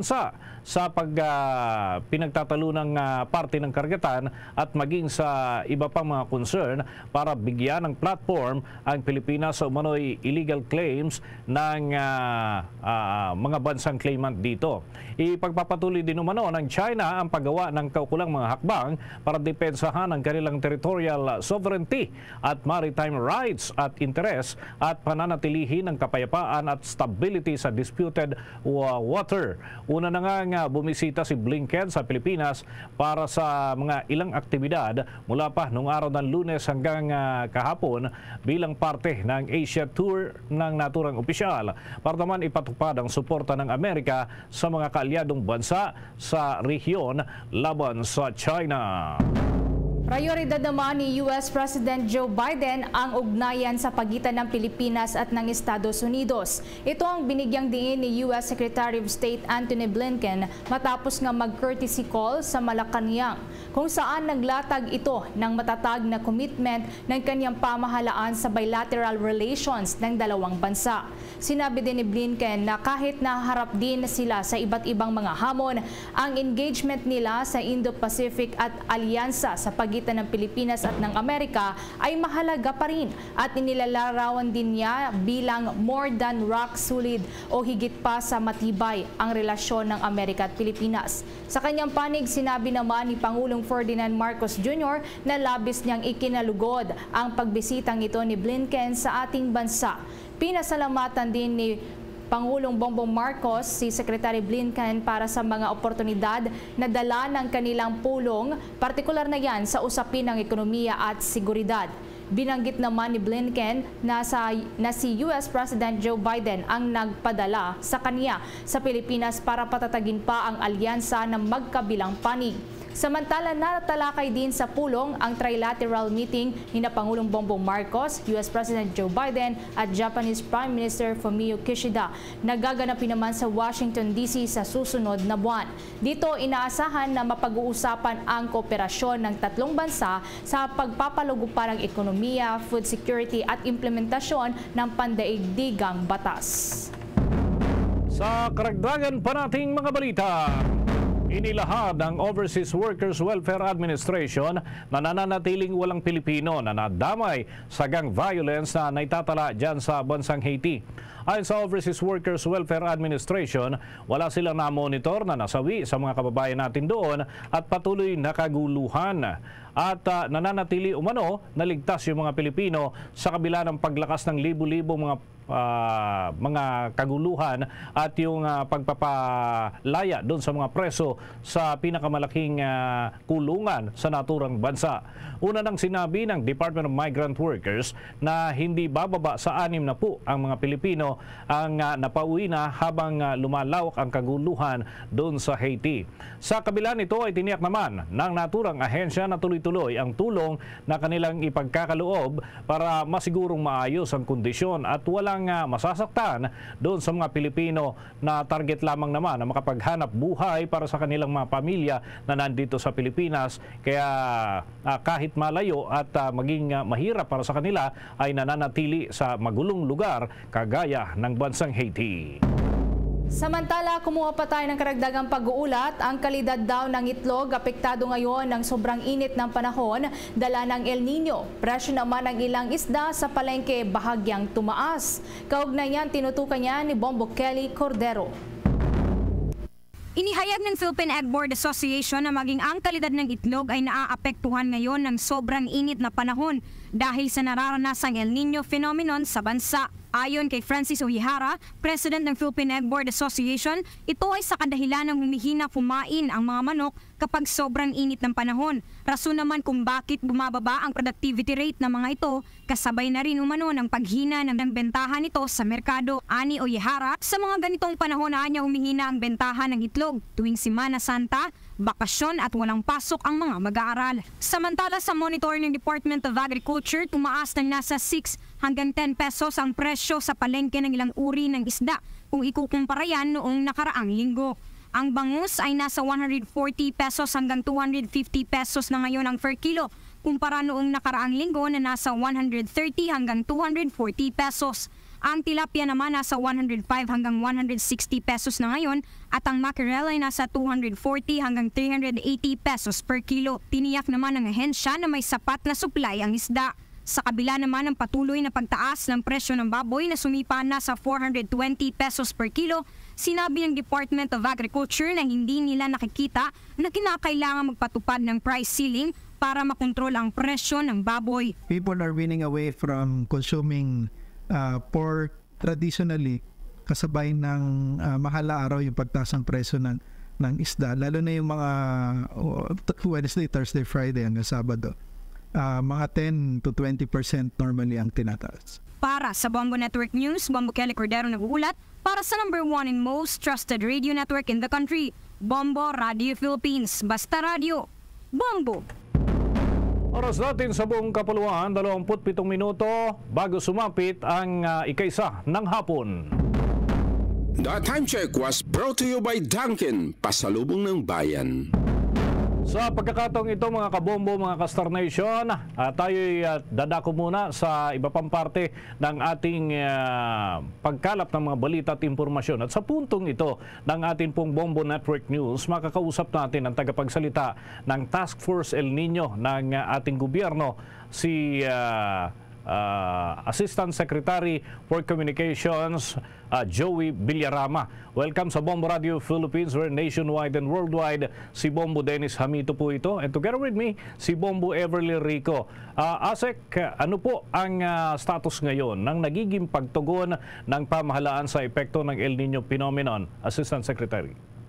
sa pag uh, pinagtatalo ng uh, parte ng karagatan at maging sa iba pang mga concern para bigyan ng platform ang Pilipinas sa umano'y illegal claims ng uh, uh, mga bansang claimant dito. Ipagpapatuloy din umano ng China ang paggawa ng kaukulang mga hakbang para depensahan ang kanilang territorial sovereignty at maritime rights at interest at pananatilihin ang kapayapaan at stability sa disputed water. Una na nga bumisita si Blinken sa Pilipinas para sa mga ilang aktibidad mula pa noong araw ng Lunes hanggang uh, kahapon bilang parte ng Asia Tour ng naturang opisyal para naman ipatupad ang suporta ng Amerika sa mga kaalyadong bansa sa rehiyon laban sa China. Prioridad naman ni U S President Joe Biden ang ugnayan sa pagitan ng Pilipinas at ng Estados Unidos. Ito ang binigyang diin ni U S Secretary of State Antony Blinken matapos nga mag-courtesy call sa Malacanang, kung saan naglatag ito ng matatag na commitment ng kanyang pamahalaan sa bilateral relations ng dalawang bansa. Sinabi din ni Blinken na kahit naharap din sila sa iba't ibang mga hamon, ang engagement nila sa Indo-Pacific at alyansa sa pagitan ng Pilipinas at ng Amerika ay mahalaga pa rin at inilalarawan din niya bilang more than rock solid o higit pa sa matibay ang relasyon ng Amerika at Pilipinas. Sa kanyang panig, sinabi naman ni Pangulong Ferdinand Marcos Junior na labis niyang ikinalugod ang pagbisitang ito ni Blinken sa ating bansa. Pinasalamatan din ni Pangulong Bongbong Marcos si Secretary Blinken para sa mga oportunidad na dala ng kanilang pulong, partikular na yan sa usapin ng ekonomiya at seguridad. Binanggit naman ni Blinken na, sa, na si U S President Joe Biden ang nagpadala sa kanya sa Pilipinas para patatagin pa ang alyansa ng magkabilang panig. Samantala, natalakay din sa pulong ang trilateral meeting ni na Pangulong Bongbong Marcos, U S President Joe Biden at Japanese Prime Minister Fumio Kishida na gaganapin naman sa Washington D C sa susunod na buwan. Dito, inaasahan na mapag-uusapan ang kooperasyon ng tatlong bansa sa pagpapalugo pa ng ekonomiya, food security at implementasyon ng pandaigdigang batas. Sa karagdagan pa nating mga balita, inilahad ng Overseas Workers Welfare Administration na nananatiling walang Pilipino na nadamay sa gang violence na naitatala dyan sa bansang Haiti. Ayon sa Overseas Workers Welfare Administration, wala silang na-monitor na nasawi sa mga kababayan natin doon at patuloy na kaguluhan. At uh, nananatili umano na ligtas yung mga Pilipino sa kabila ng paglakas ng libo-libo mga uh, mga kaguluhan at yung uh, pagpapalaya doon sa mga preso sa pinakamalaking uh, kulungan sa naturang bansa. Una nang sinabi ng Department of Migrant Workers na hindi bababa sa anim na po ang mga Pilipino ang uh, napauwi na habang uh, lumalawak ang kaguluhan doon sa Haiti. Sa kabila nito ay tiniyak naman ng naturang ahensya na tuloy-tuloy ang tulong na kanilang ipagkakaloob para masigurong maayos ang kondisyon at walang uh, masasaktan doon sa mga Pilipino na target lamang naman na makapaghanap buhay para sa kanilang mga pamilya na nandito sa Pilipinas. Kaya uh, kahit malayo at uh, maging uh, mahirap para sa kanila ay nananatili sa magulong lugar kagaya ng bansang Haiti. Samantala, kumuha pa tayo ng karagdagang pag-uulat. Ang kalidad daw ng itlog apektado ngayon ng sobrang init ng panahon, dala ng El Nino. Presyo naman ng ilang isda sa palengke bahagyang tumaas. Kaugnayan, tinutukan niya ni Bombo Kelly Cordero. Inihayag ng Philippine Egg Board Association na maging ang kalidad ng itlog ay naaapektuhan ngayon ng sobrang init na panahon dahil sa nararanasang El Nino phenomenon sa bansa. Ayon kay Francis Ohihara, President ng Philippine Egg Board Association, ito ay sa kadahilan ng humihina kumain ang mga manok kapag sobrang init ng panahon. Rason naman kung bakit bumababa ang productivity rate ng mga ito, kasabay na rin umano ng paghina ng bentahan nito sa merkado. Ani Ohihara, sa mga ganitong panahon na niya humihina ang bentahan ng itlog tuwing Semana Santa, bakasyon at walang pasok ang mga mag-aaral. Samantala sa monitor ng Department of Agriculture, tumaas ng nasa six hanggang ten pesos ang presyo sa palengke ng ilang uri ng isda kung ikukumpara yan noong nakaraang linggo. Ang bangus ay nasa one hundred forty pesos hanggang two hundred fifty pesos na ngayon ang per kilo, kumpara noong nakaraang linggo na nasa one hundred thirty hanggang two hundred forty pesos. Ang tilapia naman nasa one hundred five hanggang one hundred sixty pesos na ngayon at ang mackerel ay nasa two hundred forty hanggang three hundred eighty pesos per kilo. Tiniyak naman ng ahensya na may sapat na supply ang isda. Sa kabila naman ng patuloy na pagtaas ng presyo ng baboy na sumipa na sa four hundred twenty pesos per kilo, sinabi ng Department of Agriculture na hindi nila nakikita na kinakailangan magpatupad ng price ceiling para makontrol ang presyo ng baboy. People are winning away from consuming uh, pork traditionally kasabay ng uh, mahal na araw yung pagtaas ng presyo ng, ng isda, lalo na yung mga uh, Wednesday, Thursday, Friday hanggang Sabado. Uh, mga ten to twenty percent normally ang tinataas. Para sa Bombo Network News, Bombo Kelly Cordero nag-uulat para sa number one and most trusted radio network in the country, Bombo Radio Philippines. Basta Radio, Bombo! Oras natin sa buong kapuluan, dalawampu't pitong minuto bago sumapit ang uh, ikaisa ng hapon. The time check was brought to you by Dunkin, pasalubong ng bayan. Sa pagkakataong ito mga kabombo, mga Kastar Nation, uh, tayo'y uh, dadako muna sa iba pang parte ng ating uh, pagkalap ng mga balita at impormasyon. At sa puntong ito ng ating pong Bombo Network News, makakausap natin ang tagapagsalita ng Task Force El Nino ng uh, ating gobyerno, si uh, uh, Assistant Secretary for Communications, uh, Joey Villarama. Welcome sa Bombo Radio Philippines, where nationwide and worldwide, si Bombo Dennis Hamito po ito. And together with me, si Bombo Everly Rico. Uh, Asek, ano po ang uh, status ngayon ng nagiging pagtugon ng pamahalaan sa epekto ng El Nino phenomenon, Assistant Secretary?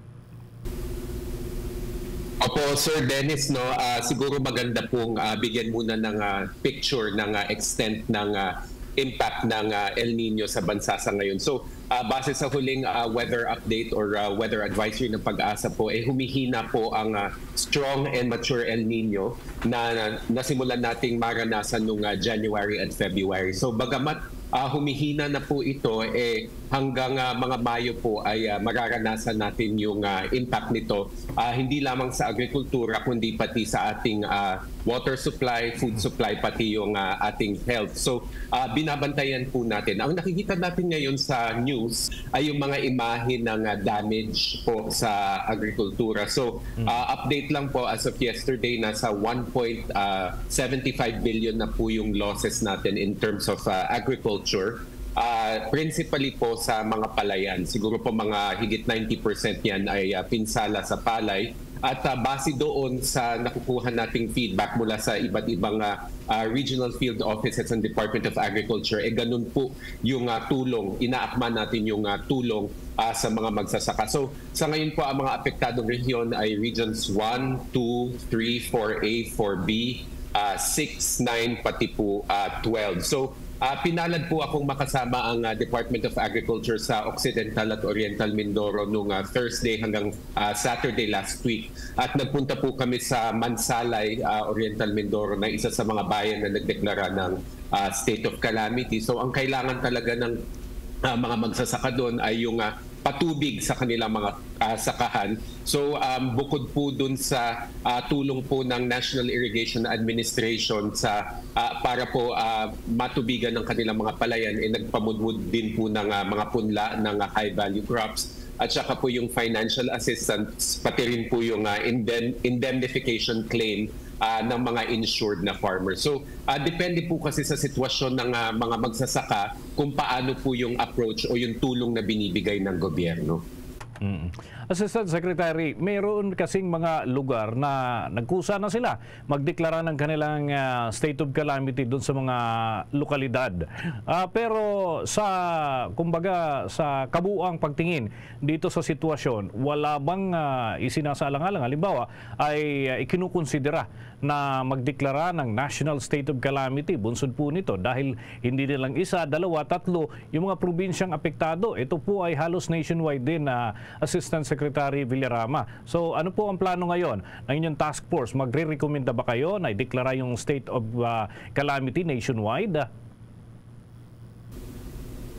Opo, Sir Dennis, no, uh, siguro maganda pong uh, bigyan muna ng uh, picture ng uh, extent ng uh, impact ng uh, El Nino sa bansa sa ngayon. So, uh, base sa huling uh, weather update or uh, weather advisory ng Pag-asa po, eh humihina po ang uh, strong and mature El Nino na, na nasimulan nating maranasan noong uh, January at February. So, bagamat uh, humihina na po ito, eh hanggang uh, mga Mayo po ay uh, mararanasan natin yung uh, impact nito, uh, hindi lamang sa agrikultura kundi pati sa ating uh, water supply, food supply, pati yung uh, ating health. So uh, binabantayan po natin. Ang nakikita natin ngayon sa news ay yung mga imahe ng uh, damage po sa agrikultura. So uh, update lang po, as of yesterday, nasa one point seven five billion na po yung losses natin in terms of uh, agriculture. Uh, principally po sa mga palayan. Siguro po mga higit ninety percent yan ay uh, pinsala sa palay. At uh, base doon sa nakukuha nating feedback mula sa iba't ibang uh, uh, regional field offices ng Department of Agriculture, eh ganun po yung uh, tulong, inaakma natin yung uh, tulong uh, sa mga magsasaka. So sa ngayon po ang mga apektadong rehiyon ay regions one, two, three, four A, four B, uh, six, nine, pati po uh, twelve. So Uh, pinalad po akong makasama ang uh, Department of Agriculture sa Occidental at Oriental Mindoro noong uh, Thursday hanggang uh, Saturday last week. At nagpunta po kami sa Mansalay, uh, Oriental Mindoro, na isa sa mga bayan na nagdeklara ng uh, state of calamity. So ang kailangan talaga ng uh, mga magsasaka doon ay yung uh, patubig sa kanilang mga uh, sakahan. So um, bukod po dun sa uh, tulong po ng National Irrigation Administration sa uh, para po uh, matubigan ng kanilang mga palayan, eh, nagpamudmud din po ng uh, mga punla ng uh, high value crops. At saka po yung financial assistance, pati rin po yung uh, indem- indemnification claim Uh, ng mga insured na farmers. So, uh, depende po kasi sa sitwasyon ng uh, mga magsasaka kung paano po yung approach o yung tulong na binibigay ng gobyerno. Mm. Assistant Secretary, mayroon kasing mga lugar na nagkusa na sila magdeklara ng kanilang uh, state of calamity doon sa mga lokalidad. Uh, pero sa, kumbaga, sa kabuuang pagtingin dito sa sitwasyon, wala bang uh, isinasaalang-alang? Halimbawa, ay uh, ikinukonsidera na magdeklara ng national state of calamity. Bunsod po nito dahil hindi nilang isa, dalawa, tatlo yung mga probinsyang apektado. Ito po ay halos nationwide din na uh, Assistant Secretary Villarama. So ano po ang plano ngayon ng inyong task force? Magre-recommenda ba kayo na ideklara yung state of uh, calamity nationwide?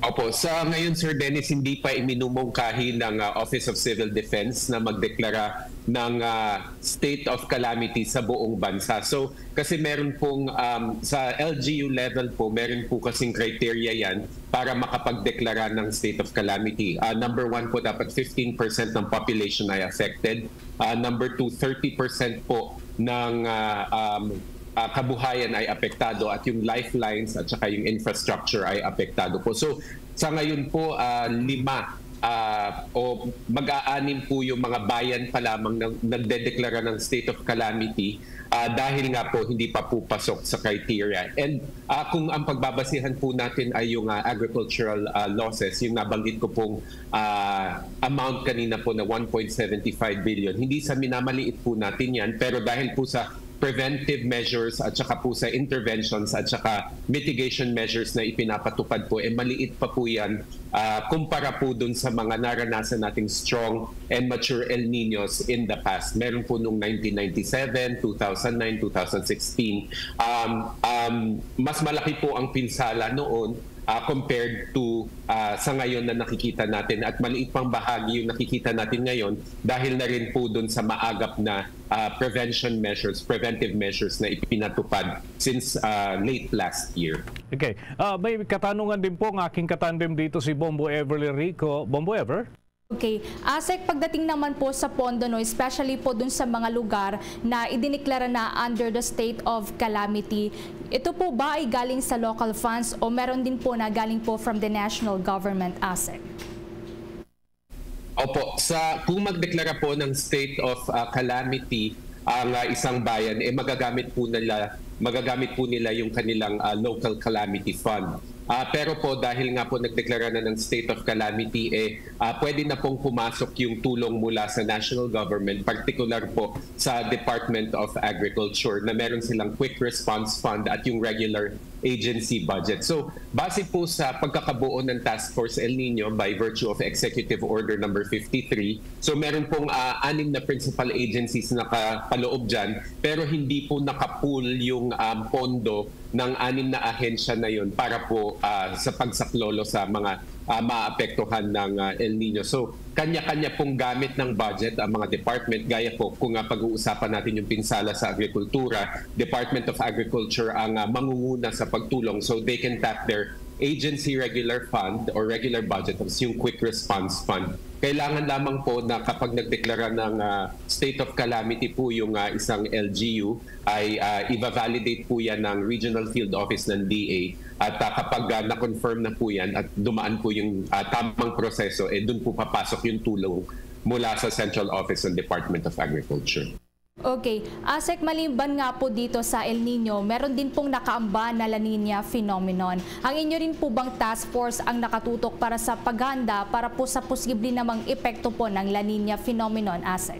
Opo, sa ngayon Sir Dennis, hindi pa iminumungkahi ng uh, Office of Civil Defense na magdeklara ng uh, state of calamity sa buong bansa. So kasi meron pong um, sa L G U level po, meron po kasing criteria yan para makapagdeklara ng state of calamity. Uh, number one po, dapat fifteen percent ng population ay affected. Uh, number two, thirty percent po ng uh, um, Uh, kabuhayan ay apektado at yung lifelines at saka yung infrastructure ay apektado po. So sa ngayon po, uh, lima uh, o mag-aanim po yung mga bayan pa lamang na nagdedeklara ng state of calamity uh, dahil nga po hindi pa po pasok sa criteria. And uh, kung ang pagbabasihan po natin ay yung uh, agricultural uh, losses, yung nabanggit ko pong uh, amount kanina po na one point seven five billion, hindi sa minamaliit po natin yan, pero dahil po sa preventive measures at saka po sa interventions at saka mitigation measures na ipinapatupad po, eh maliit pa po yan uh, kumpara po dun sa mga naranasan nating strong and mature El Niños in the past. Meron po nung nineteen ninety-seven, two thousand nine, two thousand sixteen. Um, um, mas malaki po ang pinsala noon Uh, compared to uh, sa ngayon na nakikita natin, at maliit pang bahagi yung nakikita natin ngayon dahil na rin po dun sa maagap na uh, prevention measures, preventive measures na ipinatupad since uh, late last year. Okay. Uh, may katanungan din po ang aking katandem dito si Bombo Everly Rico. Bombo Ever? Okay. Asek, pagdating naman po sa pondo, no, especially po dun sa mga lugar na idineklara na under the state of calamity, ito po ba ay galing sa local funds o meron din po na galing po from the national government, Asek? Opo, sa kung magdeklara po ng state of uh, calamity ang uh, isang bayan, eh magagamit po nila magagamit po nila yung kanilang uh, local calamity fund. Uh, pero po dahil nga po nagdeklara na ng state of calamity, eh, uh, pwede na pong pumasok yung tulong mula sa national government, particular po sa Department of Agriculture na meron silang quick response fund at yung regular agency budget. So base po sa pagkakabuo ng Task Force El Nino by virtue of Executive Order number fifty-three, so meron pong uh, anim na principal agencies na nakapaloob dyan, pero hindi po nakapool yung um, pondo ng anim na ahensya na yun para po uh, sa pagsaklolo sa mga uh, maapektuhan ng uh, El Nino. So kanya-kanya pong gamit ng budget ang mga department, gaya po kung uh, pag-uusapan natin yung pinsala sa agrikultura, Department of Agriculture ang uh, mangunguna sa pagtulong, so they can tap their agency regular fund or regular budget, yung quick response fund. Kailangan lamang po na kapag nagdeklara ng uh, state of calamity po yung uh, isang L G U, ay uh, i-validate po yan ng Regional Field Office ng D A, at uh, kapag uh, na-confirm na po yan at dumaan po yung uh, tamang proseso, eh dun po papasok yung tulong mula sa Central Office ng Department of Agriculture. Okay. Asek, maliban nga po dito sa El Nino, meron din pong nakaamba na La Nina phenomenon. Ang inyo rin po bang task force ang nakatutok para sa paghanda para po sa posible namang epekto po ng La Nina phenomenon, Asek?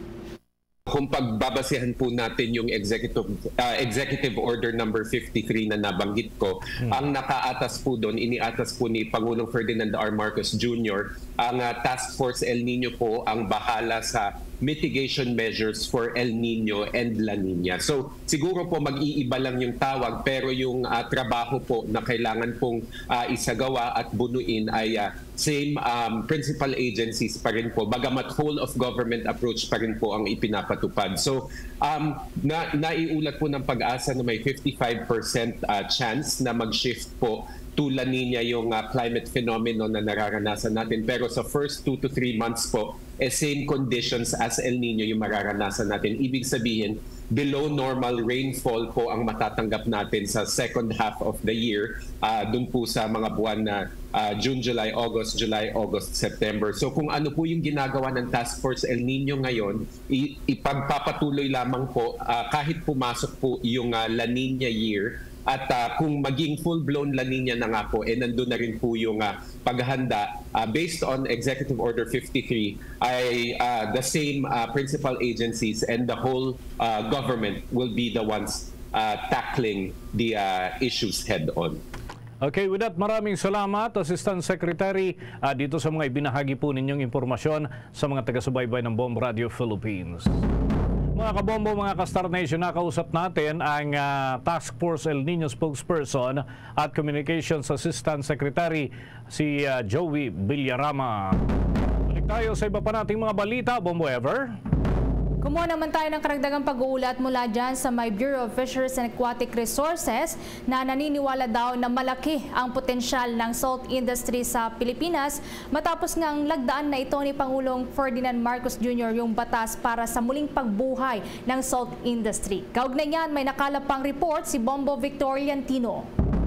Kung pagbabasihan po natin yung executive uh, executive order number fifty-three na nabanggit ko, hmm. ang nakaatas po doon, iniatas po ni Pangulong Ferdinand R. Marcos Junior, ang uh, Task Force El Nino po ang bahala sa mitigation measures for El Nino and La Nina. So siguro po mag-iiba lang yung tawag, pero yung uh, trabaho po na kailangan pong uh, isagawa at bunuin ay uh, same um, principal agencies pa rin po, bagamat whole of government approach pa rin po ang ipinapatupad. So um, na, naiulat po ng Pag-asa na may fifty-five percent uh, chance na mag-shift po to La Nina yung uh, climate phenomenon na nararanasan natin. Pero sa first two to three months po, eh, same conditions as El Nino yung mararanasan natin. Ibig sabihin, below normal rainfall po ang matatanggap natin sa second half of the year, uh, dun po sa mga buwan na uh, June, July, August, July, August, September. So kung ano po yung ginagawa ng Task Force El Nino ngayon, ipagpapatuloy lamang po uh, kahit pumasok po yung uh, La Nina year. At uh, kung maging full-blown La Nina na nga po, eh nandun na rin po yung uh, paghahanda uh, based on Executive Order fifty-three, ay uh, the same uh, principal agencies and the whole uh, government will be the ones uh, tackling the uh, issues head-on. Okay, with that, maraming salamat, Assistant Secretary, uh, dito sa mga ibinahagi po ninyong impormasyon sa mga taga-subaybay ng Bomb Radio Philippines. Mga kabombo, mga ka-Star Nation, nakausap natin ang uh, Task Force El Nino spokesperson at Communications Assistant Secretary si uh, Joey Villarama. Balik tayo sa iba pa nating mga balita, Bombo Ever. Kumuha naman tayo ng karagdagang pag-uulat mula dyan sa may Bureau of Fisheries and Aquatic Resources na naniniwala daw na malaki ang potensyal ng salt industry sa Pilipinas matapos ngang lagdaan na ito ni Pangulong Ferdinand Marcos Junior yung batas para sa muling pagbuhay ng salt industry. Kaugnay niyan, may nakalapang report si Bombo Victoriantino.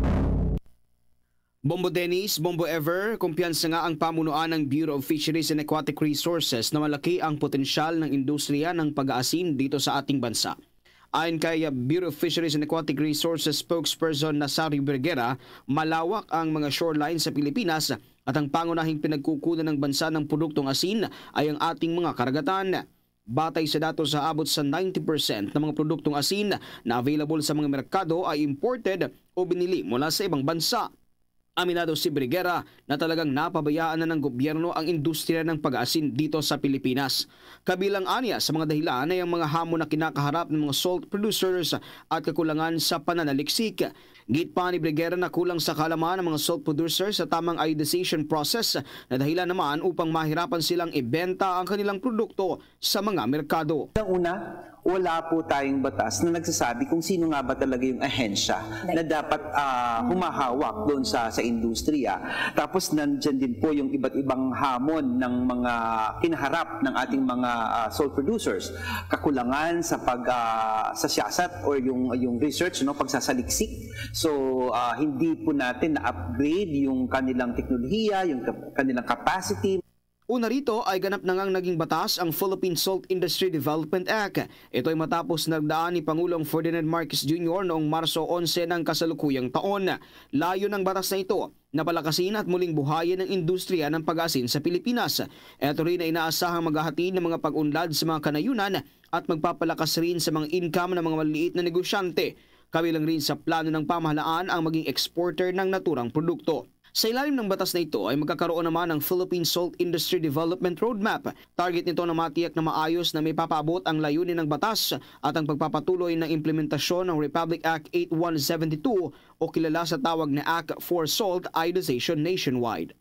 Bombo Dennis, Bombo Ever, kumpiyansa nga ang pamunuan ng Bureau of Fisheries and Aquatic Resources na malaki ang potensyal ng industriya ng pag-aasin dito sa ating bansa. Ayon kay Bureau of Fisheries and Aquatic Resources spokesperson Nazario Bergera, malawak ang mga shoreline sa Pilipinas at ang pangunahing pinagkukunan ng bansa ng produktong asin ay ang ating mga karagatan. Batay sa datos sa abot sa ninety percent ng mga produktong asin na available sa mga merkado ay imported o binili mula sa ibang bansa. Aminado si Bergera na talagang napabayaan na ng gobyerno ang industriya ng pag-aasin dito sa Pilipinas. Kabilang aniya sa mga dahilan ay ang mga hamon na kinakaharap ng mga salt producers at kakulangan sa pananaliksik. Git pa ni Bergera na kulang sa kaalaman ng mga salt producers sa tamang iodization process na dahilan naman upang mahirapan silang ibenta ang kanilang produkto sa mga merkado. Una, wala po tayong batas na nagsasabi kung sino nga ba talaga yung ahensya na dapat uh, humahawak doon sa sa industriya. Tapos nandyan din po yung iba't ibang hamon ng mga kinaharap ng ating mga uh, salt producers. Kakulangan sa pag uh, sa siyasat or yung yung research, no, pagsasaliksik. So uh, hindi po natin na-upgrade yung kanilang teknolohiya, yung kanilang capacity. Una rito ay ganap na ngang naging batas ang Philippine Salt Industry Development Act. Ito ay matapos nagdaan ni Pangulong Ferdinand Marcos Junior noong Marso eleven ng kasalukuyang taon. Layo ng batas na ito na palakasin at muling buhayin ang industriya ng pag-aasin sa Pilipinas. Ito rin ay inaasahang maghahatid ng mga pag-unlad sa mga kanayunan at magpapalakas rin sa mga income ng mga maliliit na negosyante. Kabilang rin sa plano ng pamahalaan ang maging exporter ng naturang produkto. Sa ilalim ng batas na ito ay magkakaroon naman ng Philippine Salt Industry Development Roadmap. Target nito na matiyak na maayos na may papaabot ang layunin ng batas at ang pagpapatuloy ng implementasyon ng Republic Act eighty-one seventy-two o kilala sa tawag na Act for Salt Iodization nationwide.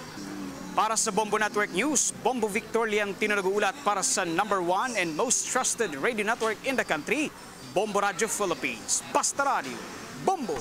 Para sa Bombo Network News, Bombo Victorian tinaragulat para sa number one and most trusted radio network in the country, Bombo Radio Philippines. Basta Radio, Bombo!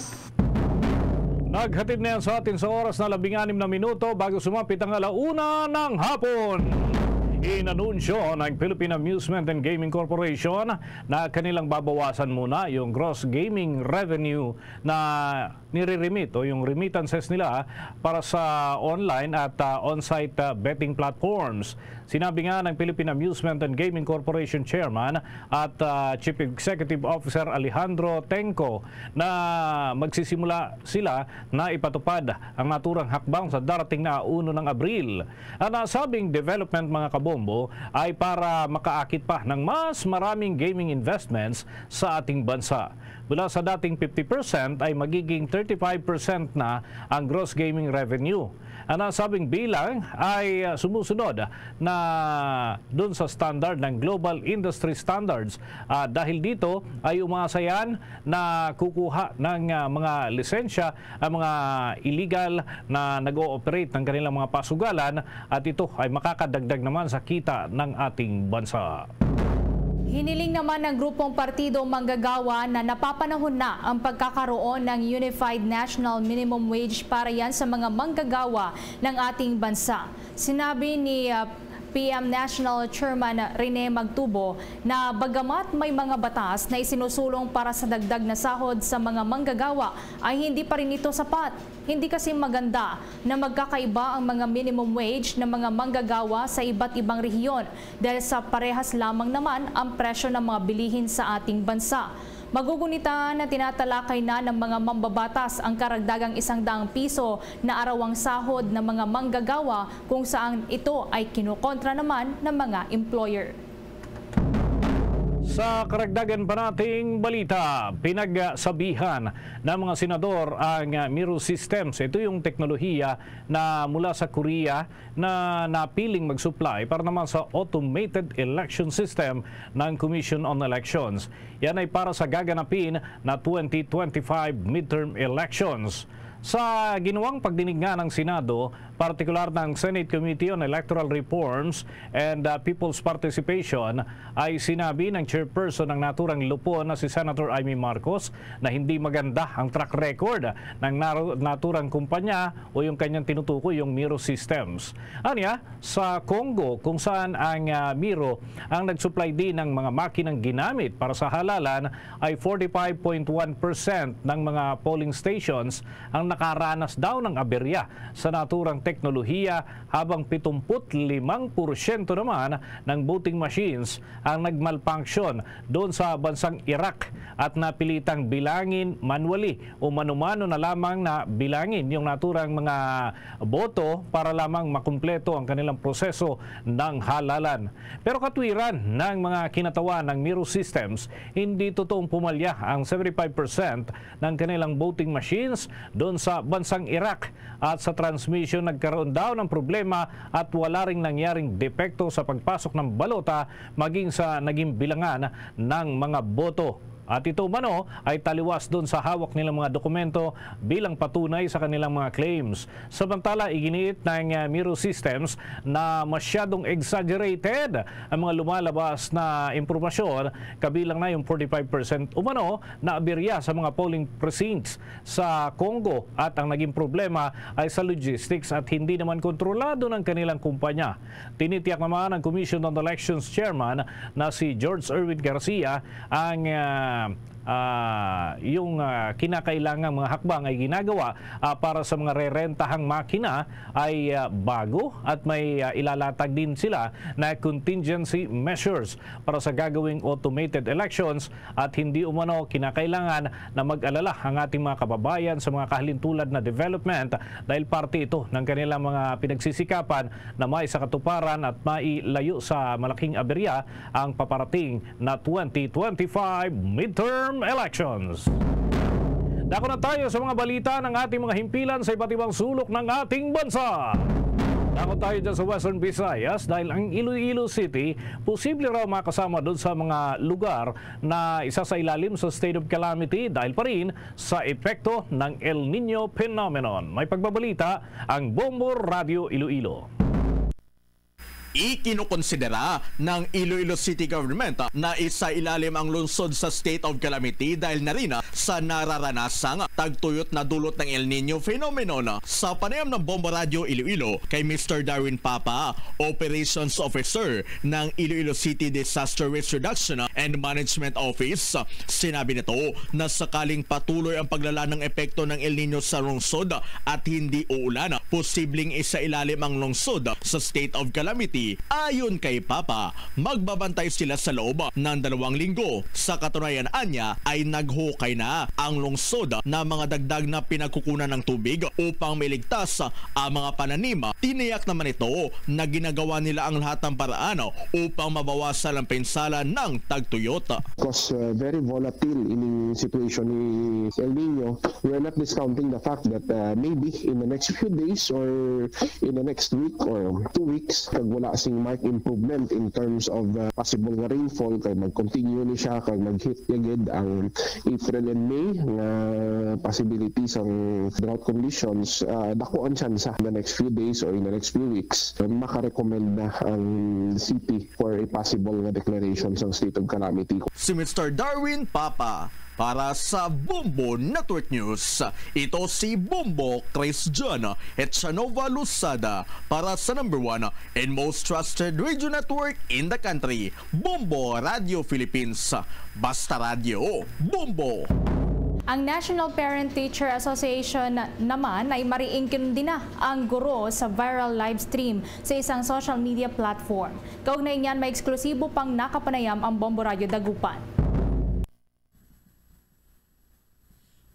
Naghatid na yan sa atin sa oras na labing anim na minuto bago sumapit ang alauna ng hapon. Inanunsyo ng Philippine Amusement and Gaming Corporation na kanilang babawasan muna yung gross gaming revenue na nire-remit o yung remittances nila para sa online at uh, on-site uh, betting platforms. Sinabi nga ng Philippine Amusement and Gaming Corporation Chairman at uh, Chief Executive Officer Alejandro Tenco na magsisimula sila na ipatupad ang naturang hakbang sa darating na uno ng Abril. Ang nasabing development, mga kabombo, ay para makaakit pa ng mas maraming gaming investments sa ating bansa. Mula sa dating fifty percent ay magiging thirty-five percent na ang gross gaming revenue. Ang nasabing bilang ay sumusunod na dun sa standard ng Global Industry Standards. Uh, dahil dito ay umasa yan na kukuha ng uh, mga lisensya ang mga illegal na nag-ooperate ng kanilang mga pasugalan at ito ay makakadagdag naman sa kita ng ating bansa. Hiniling naman ng grupong partido manggagawa na napapanahon na ang pagkakaroon ng Unified National Minimum Wage para yan sa mga manggagawa ng ating bansa. Sinabi ni uh, P M National Chairman Rene Magtubo na bagamat may mga batas na isinusulong para sa dagdag na sahod sa mga manggagawa ay hindi pa rin ito sapat. Hindi kasi maganda na magkakaiba ang mga minimum wage ng mga manggagawa sa iba't ibang rehiyon dahil sa parehas lamang naman ang presyo ng mga bilihin sa ating bansa. Magugunita na tinatalakay na ng mga mambabatas ang karagdagang isang daang piso na arawang sahod ng mga manggagawa kung saan ito ay kinukontra naman ng mga employer. Sa karagdagan pa nating balita, pinagsabihan ng mga senador ang Miro Systems. Ito yung teknolohiya na mula sa Korea na napiling mag-supply para naman sa automated election system ng Commission on Elections. Yan ay para sa gaganapin na twenty twenty-five midterm elections. Sa ginawang pagdinig nga ng Senado, partikular ng Senate Committee on Electoral Reforms and uh, People's Participation, ay sinabi ng chairperson ng naturang lupon na si Senator Amy Marcos na hindi maganda ang track record ng naturang kumpanya o yung kanyang tinutukoy, yung Miro Systems. Anya, sa Congo, kung saan ang uh, Miro ang nagsupply din ng mga makinang ginamit para sa halalan, ay forty-five point one percent ng mga polling stations ang nakaranas daw ng aberya sa naturang teknolohiya, habang seventy-five percent naman ng voting machines ang nagmalfunction doon sa bansang Iraq at napilitang bilangin manually o manumano na lamang na bilangin yung naturang mga boto para lamang makumpleto ang kanilang proseso ng halalan. Pero katwiran ng mga kinatawan ng Miro Systems, hindi totoong pumalya ang seventy-five percent ng kanilang voting machines doon sa bansang Iraq, at sa transmission nagkaroon daw ng problema at wala ring nangyaring depekto sa pagpasok ng balota maging sa naging bilangan ng mga boto. At ito mano ay taliwas doon sa hawak nilang mga dokumento bilang patunay sa kanilang mga claims. Samantala, iginiit ng uh, Miro Systems na masyadong exaggerated ang mga lumalabas na impormasyon, kabilang na yung forty-five percent umano na aberya sa mga polling precincts sa Congo, at ang naging problema ay sa logistics at hindi naman kontrolado ng kanilang kumpanya. Tinitiyak naman ng Commission on Elections Chairman na si George Erwin Garcia ang uh, Uh, yung uh, kinakailangang mga hakbang ay ginagawa uh, para sa mga rerentahang makina ay uh, bago, at may uh, ilalatag din sila na contingency measures para sa gagawing automated elections, at hindi umano kinakailangan na mag-alala ang ating mga kababayan sa mga kahalintulad na development dahil parte ito ng kanilang mga pinagsisikapan na may sa katuparan at mailayo sa malaking aberya ang paparating na twenty twenty-five midterm elections. Dako na tayo sa mga balita ng ating mga himpilan sa iba't ibang sulok ng ating bansa. Dako tayo dyan sa Western Visayas dahil ang Iloilo City posible raw makasama doon sa mga lugar na isa sa ilalim sa state of calamity dahil pa rin sa epekto ng El Nino phenomenon. May pagbabalita ang Bombo Radio Iloilo. Ikinukonsidera ng Iloilo City Government na isa ilalim ang lungsod sa state of calamity dahil na rin sa nararanasang tagtuyot na dulot ng El Nino phenomenon. Sa panayam ng Bombo Radio Iloilo kay Mister Darwin Papa, Operations Officer ng Iloilo City Disaster Risk Reduction and Management Office, sinabi nito na sakaling patuloy ang paglala ng epekto ng El Nino sa lungsod at hindi uulan, posibleng isa ilalim ang lungsod sa state of calamity. Ayon kay Papa, magbabantay sila sa loob ng dalawang linggo. Sa katunayan anya ay naghukay na ang lungsod na mga dagdag na pinagkukunan ng tubig upang mailigtas ang mga pananim. Tiniyak naman ito na ginagawa nila ang lahat ng paraan upang mabawasan ang pinsala ng tagtuyot. Because uh, very volatile in situation ni El Nino, we are not discounting the fact that uh, maybe in the next few days or in the next week or two weeks, kag wala sing mark improvement in terms of uh, possible nga rainfall, kay mag-continue ni siya, kay mag-hit yagid ang April and May nga possibilities ang drought conditions, uh, dakuan siya sa the next few days or in the next few weeks, uh, makarecommend na ang city for a possible nga declaration sa state of calamity. Si Mister Darwin Papa para sa Bombo Network News. Ito si Bombo Chris John at Sanova Lusada para sa number one and most trusted radio network in the country, Bombo Radio Philippines. Basta Radio, Bombo! Ang National Parent-Teacher Association naman ay mariingkin din na ang guro sa viral live stream sa isang social media platform. Kaugnay niyan, may eksklusibo pang nakapanayam ang Bombo Radio Dagupan.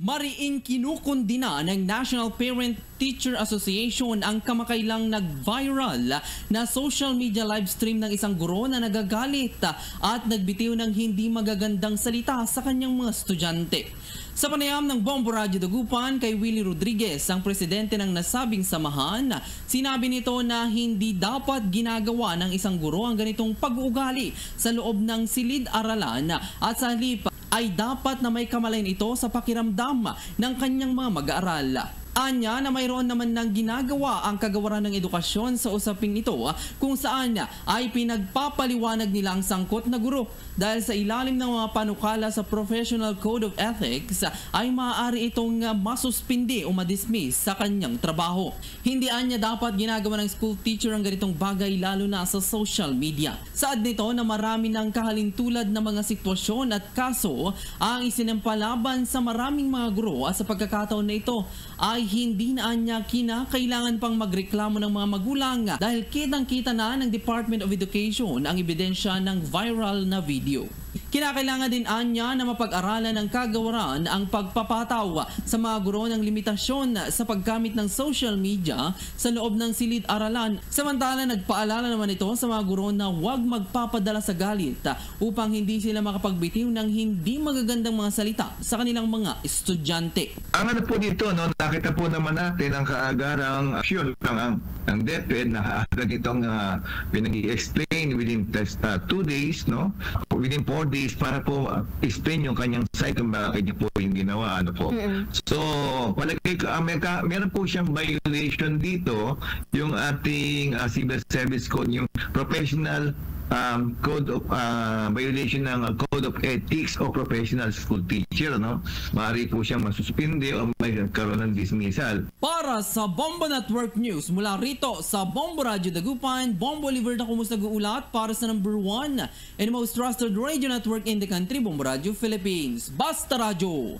Mariing kinukundina ng National Parent Teacher Association ang kamakailang nag-viral na social media live stream ng isang guro na nagagalit at nagbitiw ng hindi magagandang salita sa kanyang mga estudyante. Sa panayam ng Bombo Radio Dagupan kay Willie Rodriguez, ang presidente ng nasabing samahan, sinabi nito na hindi dapat ginagawa ng isang guro ang ganitong pag-uugali sa loob ng silid-aralan at sa halip ay dapat na may kamalayan ito sa pakiramdam ng kanyang mga mag-aaral. Anya na mayroon naman ng ginagawa ang kagawaran ng edukasyon sa usaping ito kung saan ay pinagpapaliwanag nila ang sangkot na guro dahil sa ilalim ng mga panukala sa Professional Code of Ethics ay maaari itong masuspindi o madismiss sa kanyang trabaho. Hindi anya dapat ginagawa ng school teacher ang ganitong bagay lalo na sa social media. Saad nito na marami ng kahalintulad na mga sitwasyon at kaso ang isinampalaban sa maraming mga guro at sa pagkakataon na ito ay hindi na anya kinakailangan pang magreklamo ng mga magulang dahil kitang-kita na ng Department of Education ang ebidensya ng viral na video. Kinakailangan din anya na mapag-aralan ng kagawaran ang pagpapataw sa mga guro ng limitasyon sa paggamit ng social media sa loob ng silid-aralan. Samantala, nagpaalala naman ito sa mga guro na huwag magpapadala sa galit upang hindi sila makapagbitiw ng hindi magagandang mga salita sa kanilang mga estudyante. Ang ano po dito, no, nakita po naman natin ang kaagarang aksyon ng, ang, ng DepEd na agad itong uh, pinag-i-explain within test, uh, two days, no? Within four days para po uh, explain yung kanyang side kung bakit niya po yung ginawa. Ano po. Mm-hmm. So, palagay ko, uh, may, meron po siyang violation dito, yung ating uh, Civil Service Code, yung professional Um, code of uh, violation ng uh, Code of Ethics o Professional School Teacher, no? Maaari po siyang masuspinde o may karoon ng dismissal. Para sa Bombo Network News, mula rito sa Bombo Radio Dagupan, Bombo Oliver na kumus nag-uulat para sa number one and most trusted radio network in the country, Bombo Radio Philippines. Basta Radio,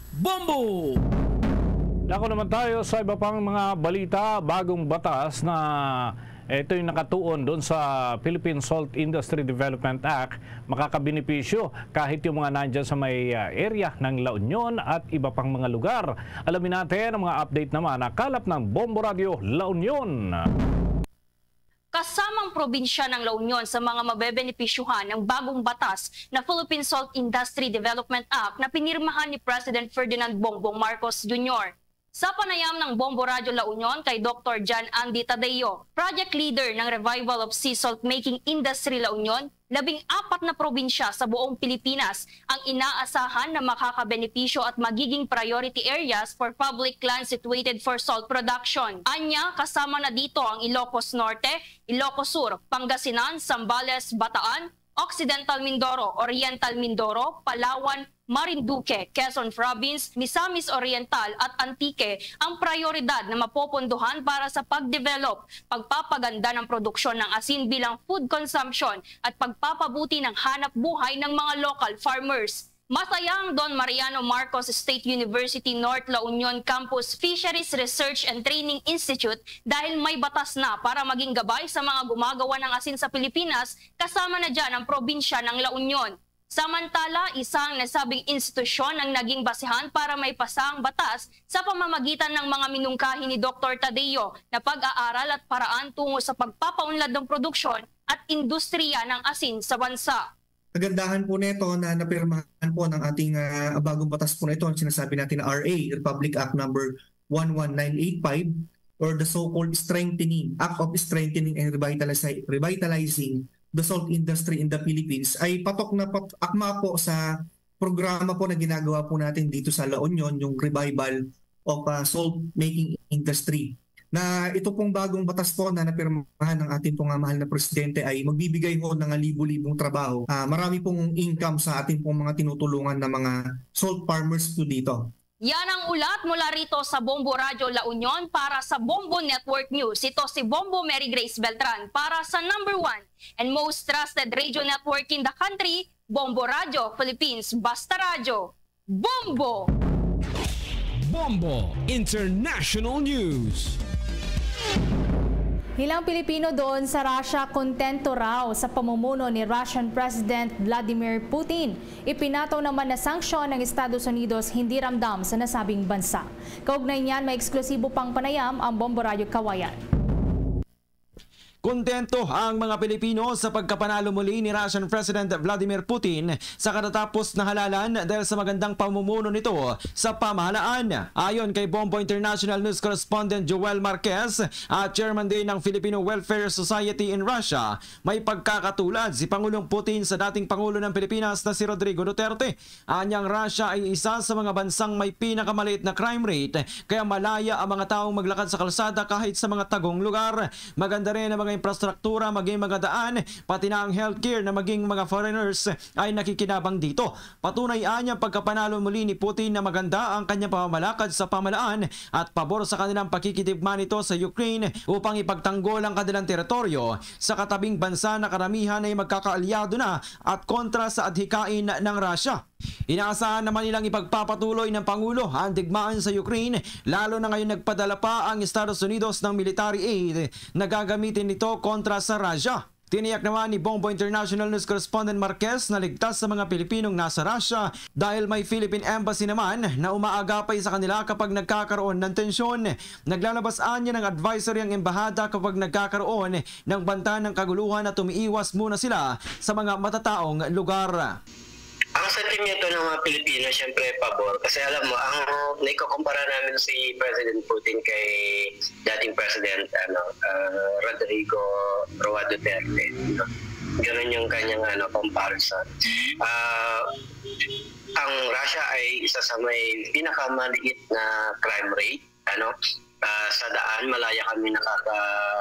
Bombo! Dako naman tayo sa iba pang mga balita. Bagong batas na ito yung nakatuon doon sa Philippine Salt Industry Development Act, makakabenepisyo kahit yung mga nandyan sa may area ng La Union at iba pang mga lugar. Alamin natin ang mga update naman na kalap ng Bombo Radio La Union. Kasamang probinsya ng La Union sa mga mabebenepisyuhan ng bagong batas na Philippine Salt Industry Development Act na pinirmahan ni President Ferdinand Bongbong Marcos Junior Sa panayam ng Bombo Radio La Union kay Doctor John Andy Tadeo, project leader ng Revival of Sea Salt Making Industry La Union, labing apat na probinsya sa buong Pilipinas ang inaasahan na makakabenepisyo at magiging priority areas for public land situated for salt production. Anya, kasama na dito ang Ilocos Norte, Ilocos Sur, Pangasinan, Zambales, Bataan, Occidental Mindoro, Oriental Mindoro, Palawan, Marinduque, Quezon Province, Misamis Oriental at Antique ang prioridad na mapopondohan para sa pagdevelop, pagpapaganda ng produksyon ng asin bilang food consumption at pagpapabuti ng hanap buhay ng mga local farmers. Masaya ang Don Mariano Marcos State University North La Union Campus Fisheries Research and Training Institute dahil may batas na para maging gabay sa mga gumagawa ng asin sa Pilipinas, kasama na dyan ang probinsya ng La Union. Samantala, isang nasabing institusyon ang naging basehan para may pasang batas sa pamamagitan ng mga minungkahi ni Doctor Tadeo na pag-aaral at paraan tungo sa pagpapaunlad ng produksyon at industriya ng asin sa bansa. Kagandahan po nito na napirmahan po ng ating uh, bagong batas po nito, ang sinasabi natin na R A, Republic Act number one one nine eight five, or the so-called Strengthening, Act of Strengthening and Revitalizing, Revitalizing the Salt Industry in the Philippines, ay patok na pat akma po sa programa po na ginagawa po natin dito sa La Union, yung Revival of uh, Salt Making Industry. Na ito pong bagong batas po na napirmahan ng ating pong mahal na presidente ay magbibigay ho ng libu-libong trabaho. Uh, marami pong income sa ating pong mga tinutulungan na mga salt farmers po dito. Yan ang ulat mula rito sa Bombo Radio La Union para sa Bombo Network News. Ito si Bombo Mary Grace Beltran para sa number one and most trusted radio network in the country, Bombo Radio Philippines. Basta Radio, Bombo! Bombo International News. Ilang Pilipino doon sa Russia kontento raw sa pamumuno ni Russian President Vladimir Putin. Ipinataw naman na sanksyon ng Estados Unidos hindi ramdam sa nasabing bansa. Kaugnay niyan, may eksklusibo pang panayam ang Bombo Radio Kawayan. Kontento ang mga Pilipino sa pagkapanalo muli ni Russian President Vladimir Putin sa katatapos na halalan dahil sa magandang pamumuno nito sa pamahalaan. Ayon kay Bombo International News Correspondent Joel Marquez at chairman din ng Filipino Welfare Society in Russia, may pagkakatulad si Pangulong Putin sa dating Pangulo ng Pilipinas na si Rodrigo Duterte. Anyang Russia ay isa sa mga bansang may pinakamaliit na crime rate kaya malaya ang mga taong maglakad sa kalsada kahit sa mga tagong lugar. Maganda rin ang mga infrastruktura, maging mga daan, pati na ang healthcare na maging mga foreigners ay nakikinabang dito. Patunay niya pagkapanalo muli ni Putin na maganda ang kanyang pamamalakad sa pamalaan at pabor sa kanilang pakikitigman nito sa Ukraine upang ipagtanggol ang kanilang teritoryo sa katabing bansa na karamihan ay magkakaalyado na at kontra sa adhikain ng Russia. Inaasahan naman nilang ipagpapatuloy ng Pangulo ang digmaan sa Ukraine, lalo na ngayon nagpadala pa ang Estados Unidos ng military aid na gagamitin nito kontra sa Russia. Tiniyak naman ni Bombo International News Correspondent Marquez na ligtas sa mga Pilipinong nasa Russia dahil may Philippine Embassy naman na umaagapay sa kanila kapag nagkakaroon ng tensyon. Naglalabasaan niya ng advisory ang embahada kapag nagkakaroon ng banta ng kaguluhan at umiiwas muna sila sa mga matataong lugar. Ang sentimento ng mga Pilipino, siyempre, pabor. Kasi alam mo, ang naikukumpara namin si President Putin kay dating President ano, uh, Rodrigo Roa Duterte. No? Ganun yung kanyang ano, comparison. Uh, ang Russia ay isa sa may pinakamaliit na crime rate. Ano? Uh, sa daan, malaya kami nakaka...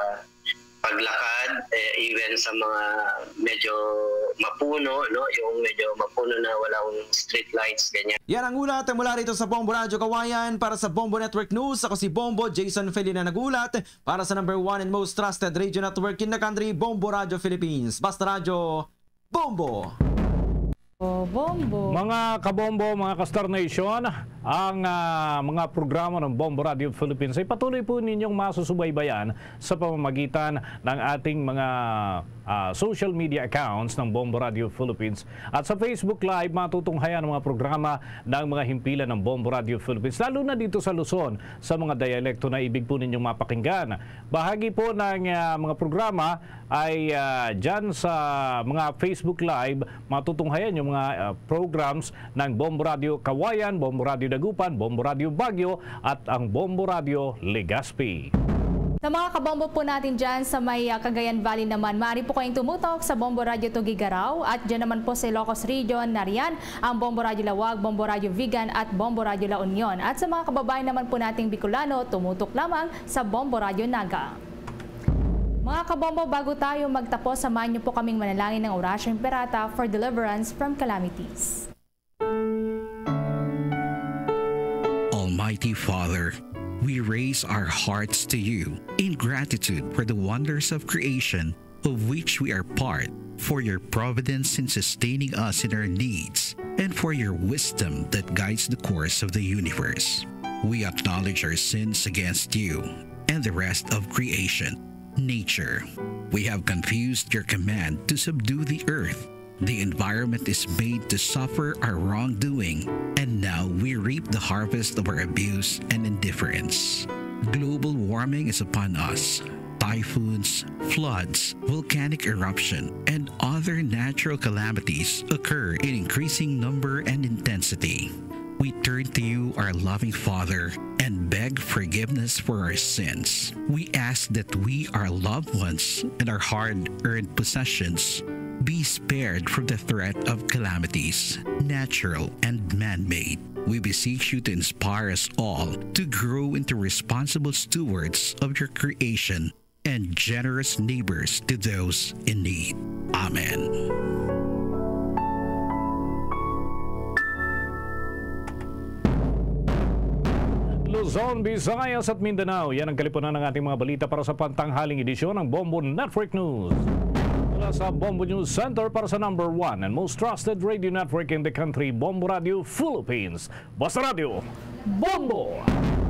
paglakad, eh, even sa mga medyo mapuno, no? Yung medyo mapuno na walang street lights, ganyan. Yan ang ulat mula rito sa Bombo Radio Kawayan. Para sa Bombo Network News, ako si Bombo Jason Felina nagulat. Para sa number one and most trusted radio network in the country, Bombo Radio Philippines. Basta Radio, Bombo! Oh, Bombo. Mga kabombo, mga ka-Star Nation, ang uh, mga programa ng Bombo Radio Philippines ay patuloy po ninyong masusubaybayan sa pamamagitan ng ating mga uh, social media accounts ng Bombo Radio Philippines. At sa Facebook Live, matutunghayan ang mga programa ng mga himpilan ng Bombo Radio Philippines, lalo na dito sa Luzon, sa mga dialekto na ibig po ninyong mapakinggan. Bahagi po ng uh, mga programa ay uh, dyan sa mga Facebook Live, matutunghayan yung mga uh, programs ng Bombo Radio Kawayan, Bombo Radio Dagupan, Bombo Radio Baguio at ang Bombo Radio Legazpi. Sa mga kabombo po natin dyan sa may uh, Cagayan Valley naman, maaari po kayong tumutok sa Bombo Radio Tugigaraw at dyan naman po sa Ilocos Region, nariyan ang Bombo Radio Lawag, Bombo Radio Vigan at Bombo Radio La Union. At sa mga kababayan naman po nating Bicolano, tumutok lamang sa Bombo Radio Naga. Mga kabombo, bago tayo magtapos, samahan niyo po kaming manalangin ng Orasyong Perata for deliverance from calamities. Almighty Father, we raise our hearts to you in gratitude for the wonders of creation of which we are part, for your providence in sustaining us in our needs, and for your wisdom that guides the course of the universe. We acknowledge our sins against you and the rest of creation. Nature. We have confused your command to subdue the earth. The environment is made to suffer our wrongdoing, and now we reap the harvest of our abuse and indifference. Global warming is upon us. Typhoons, floods, volcanic eruption, and other natural calamities occur in increasing number and intensity. We turn to you, our loving Father, and beg forgiveness for our sins. We ask that we, our loved ones, and our hard-earned possessions be spared from the threat of calamities, natural and man-made. We beseech you to inspire us all to grow into responsible stewards of your creation and generous neighbors to those in need. Amen. Luzon, Visayas at Mindanao. Yan ang kalipunan ng ating mga balita para sa pantanghaling edisyon ng Bombo Network News. Mula sa Bombo News Center para sa number one and most trusted radio network in the country, Bombo Radio Philippines. Basta Radio, Bombo!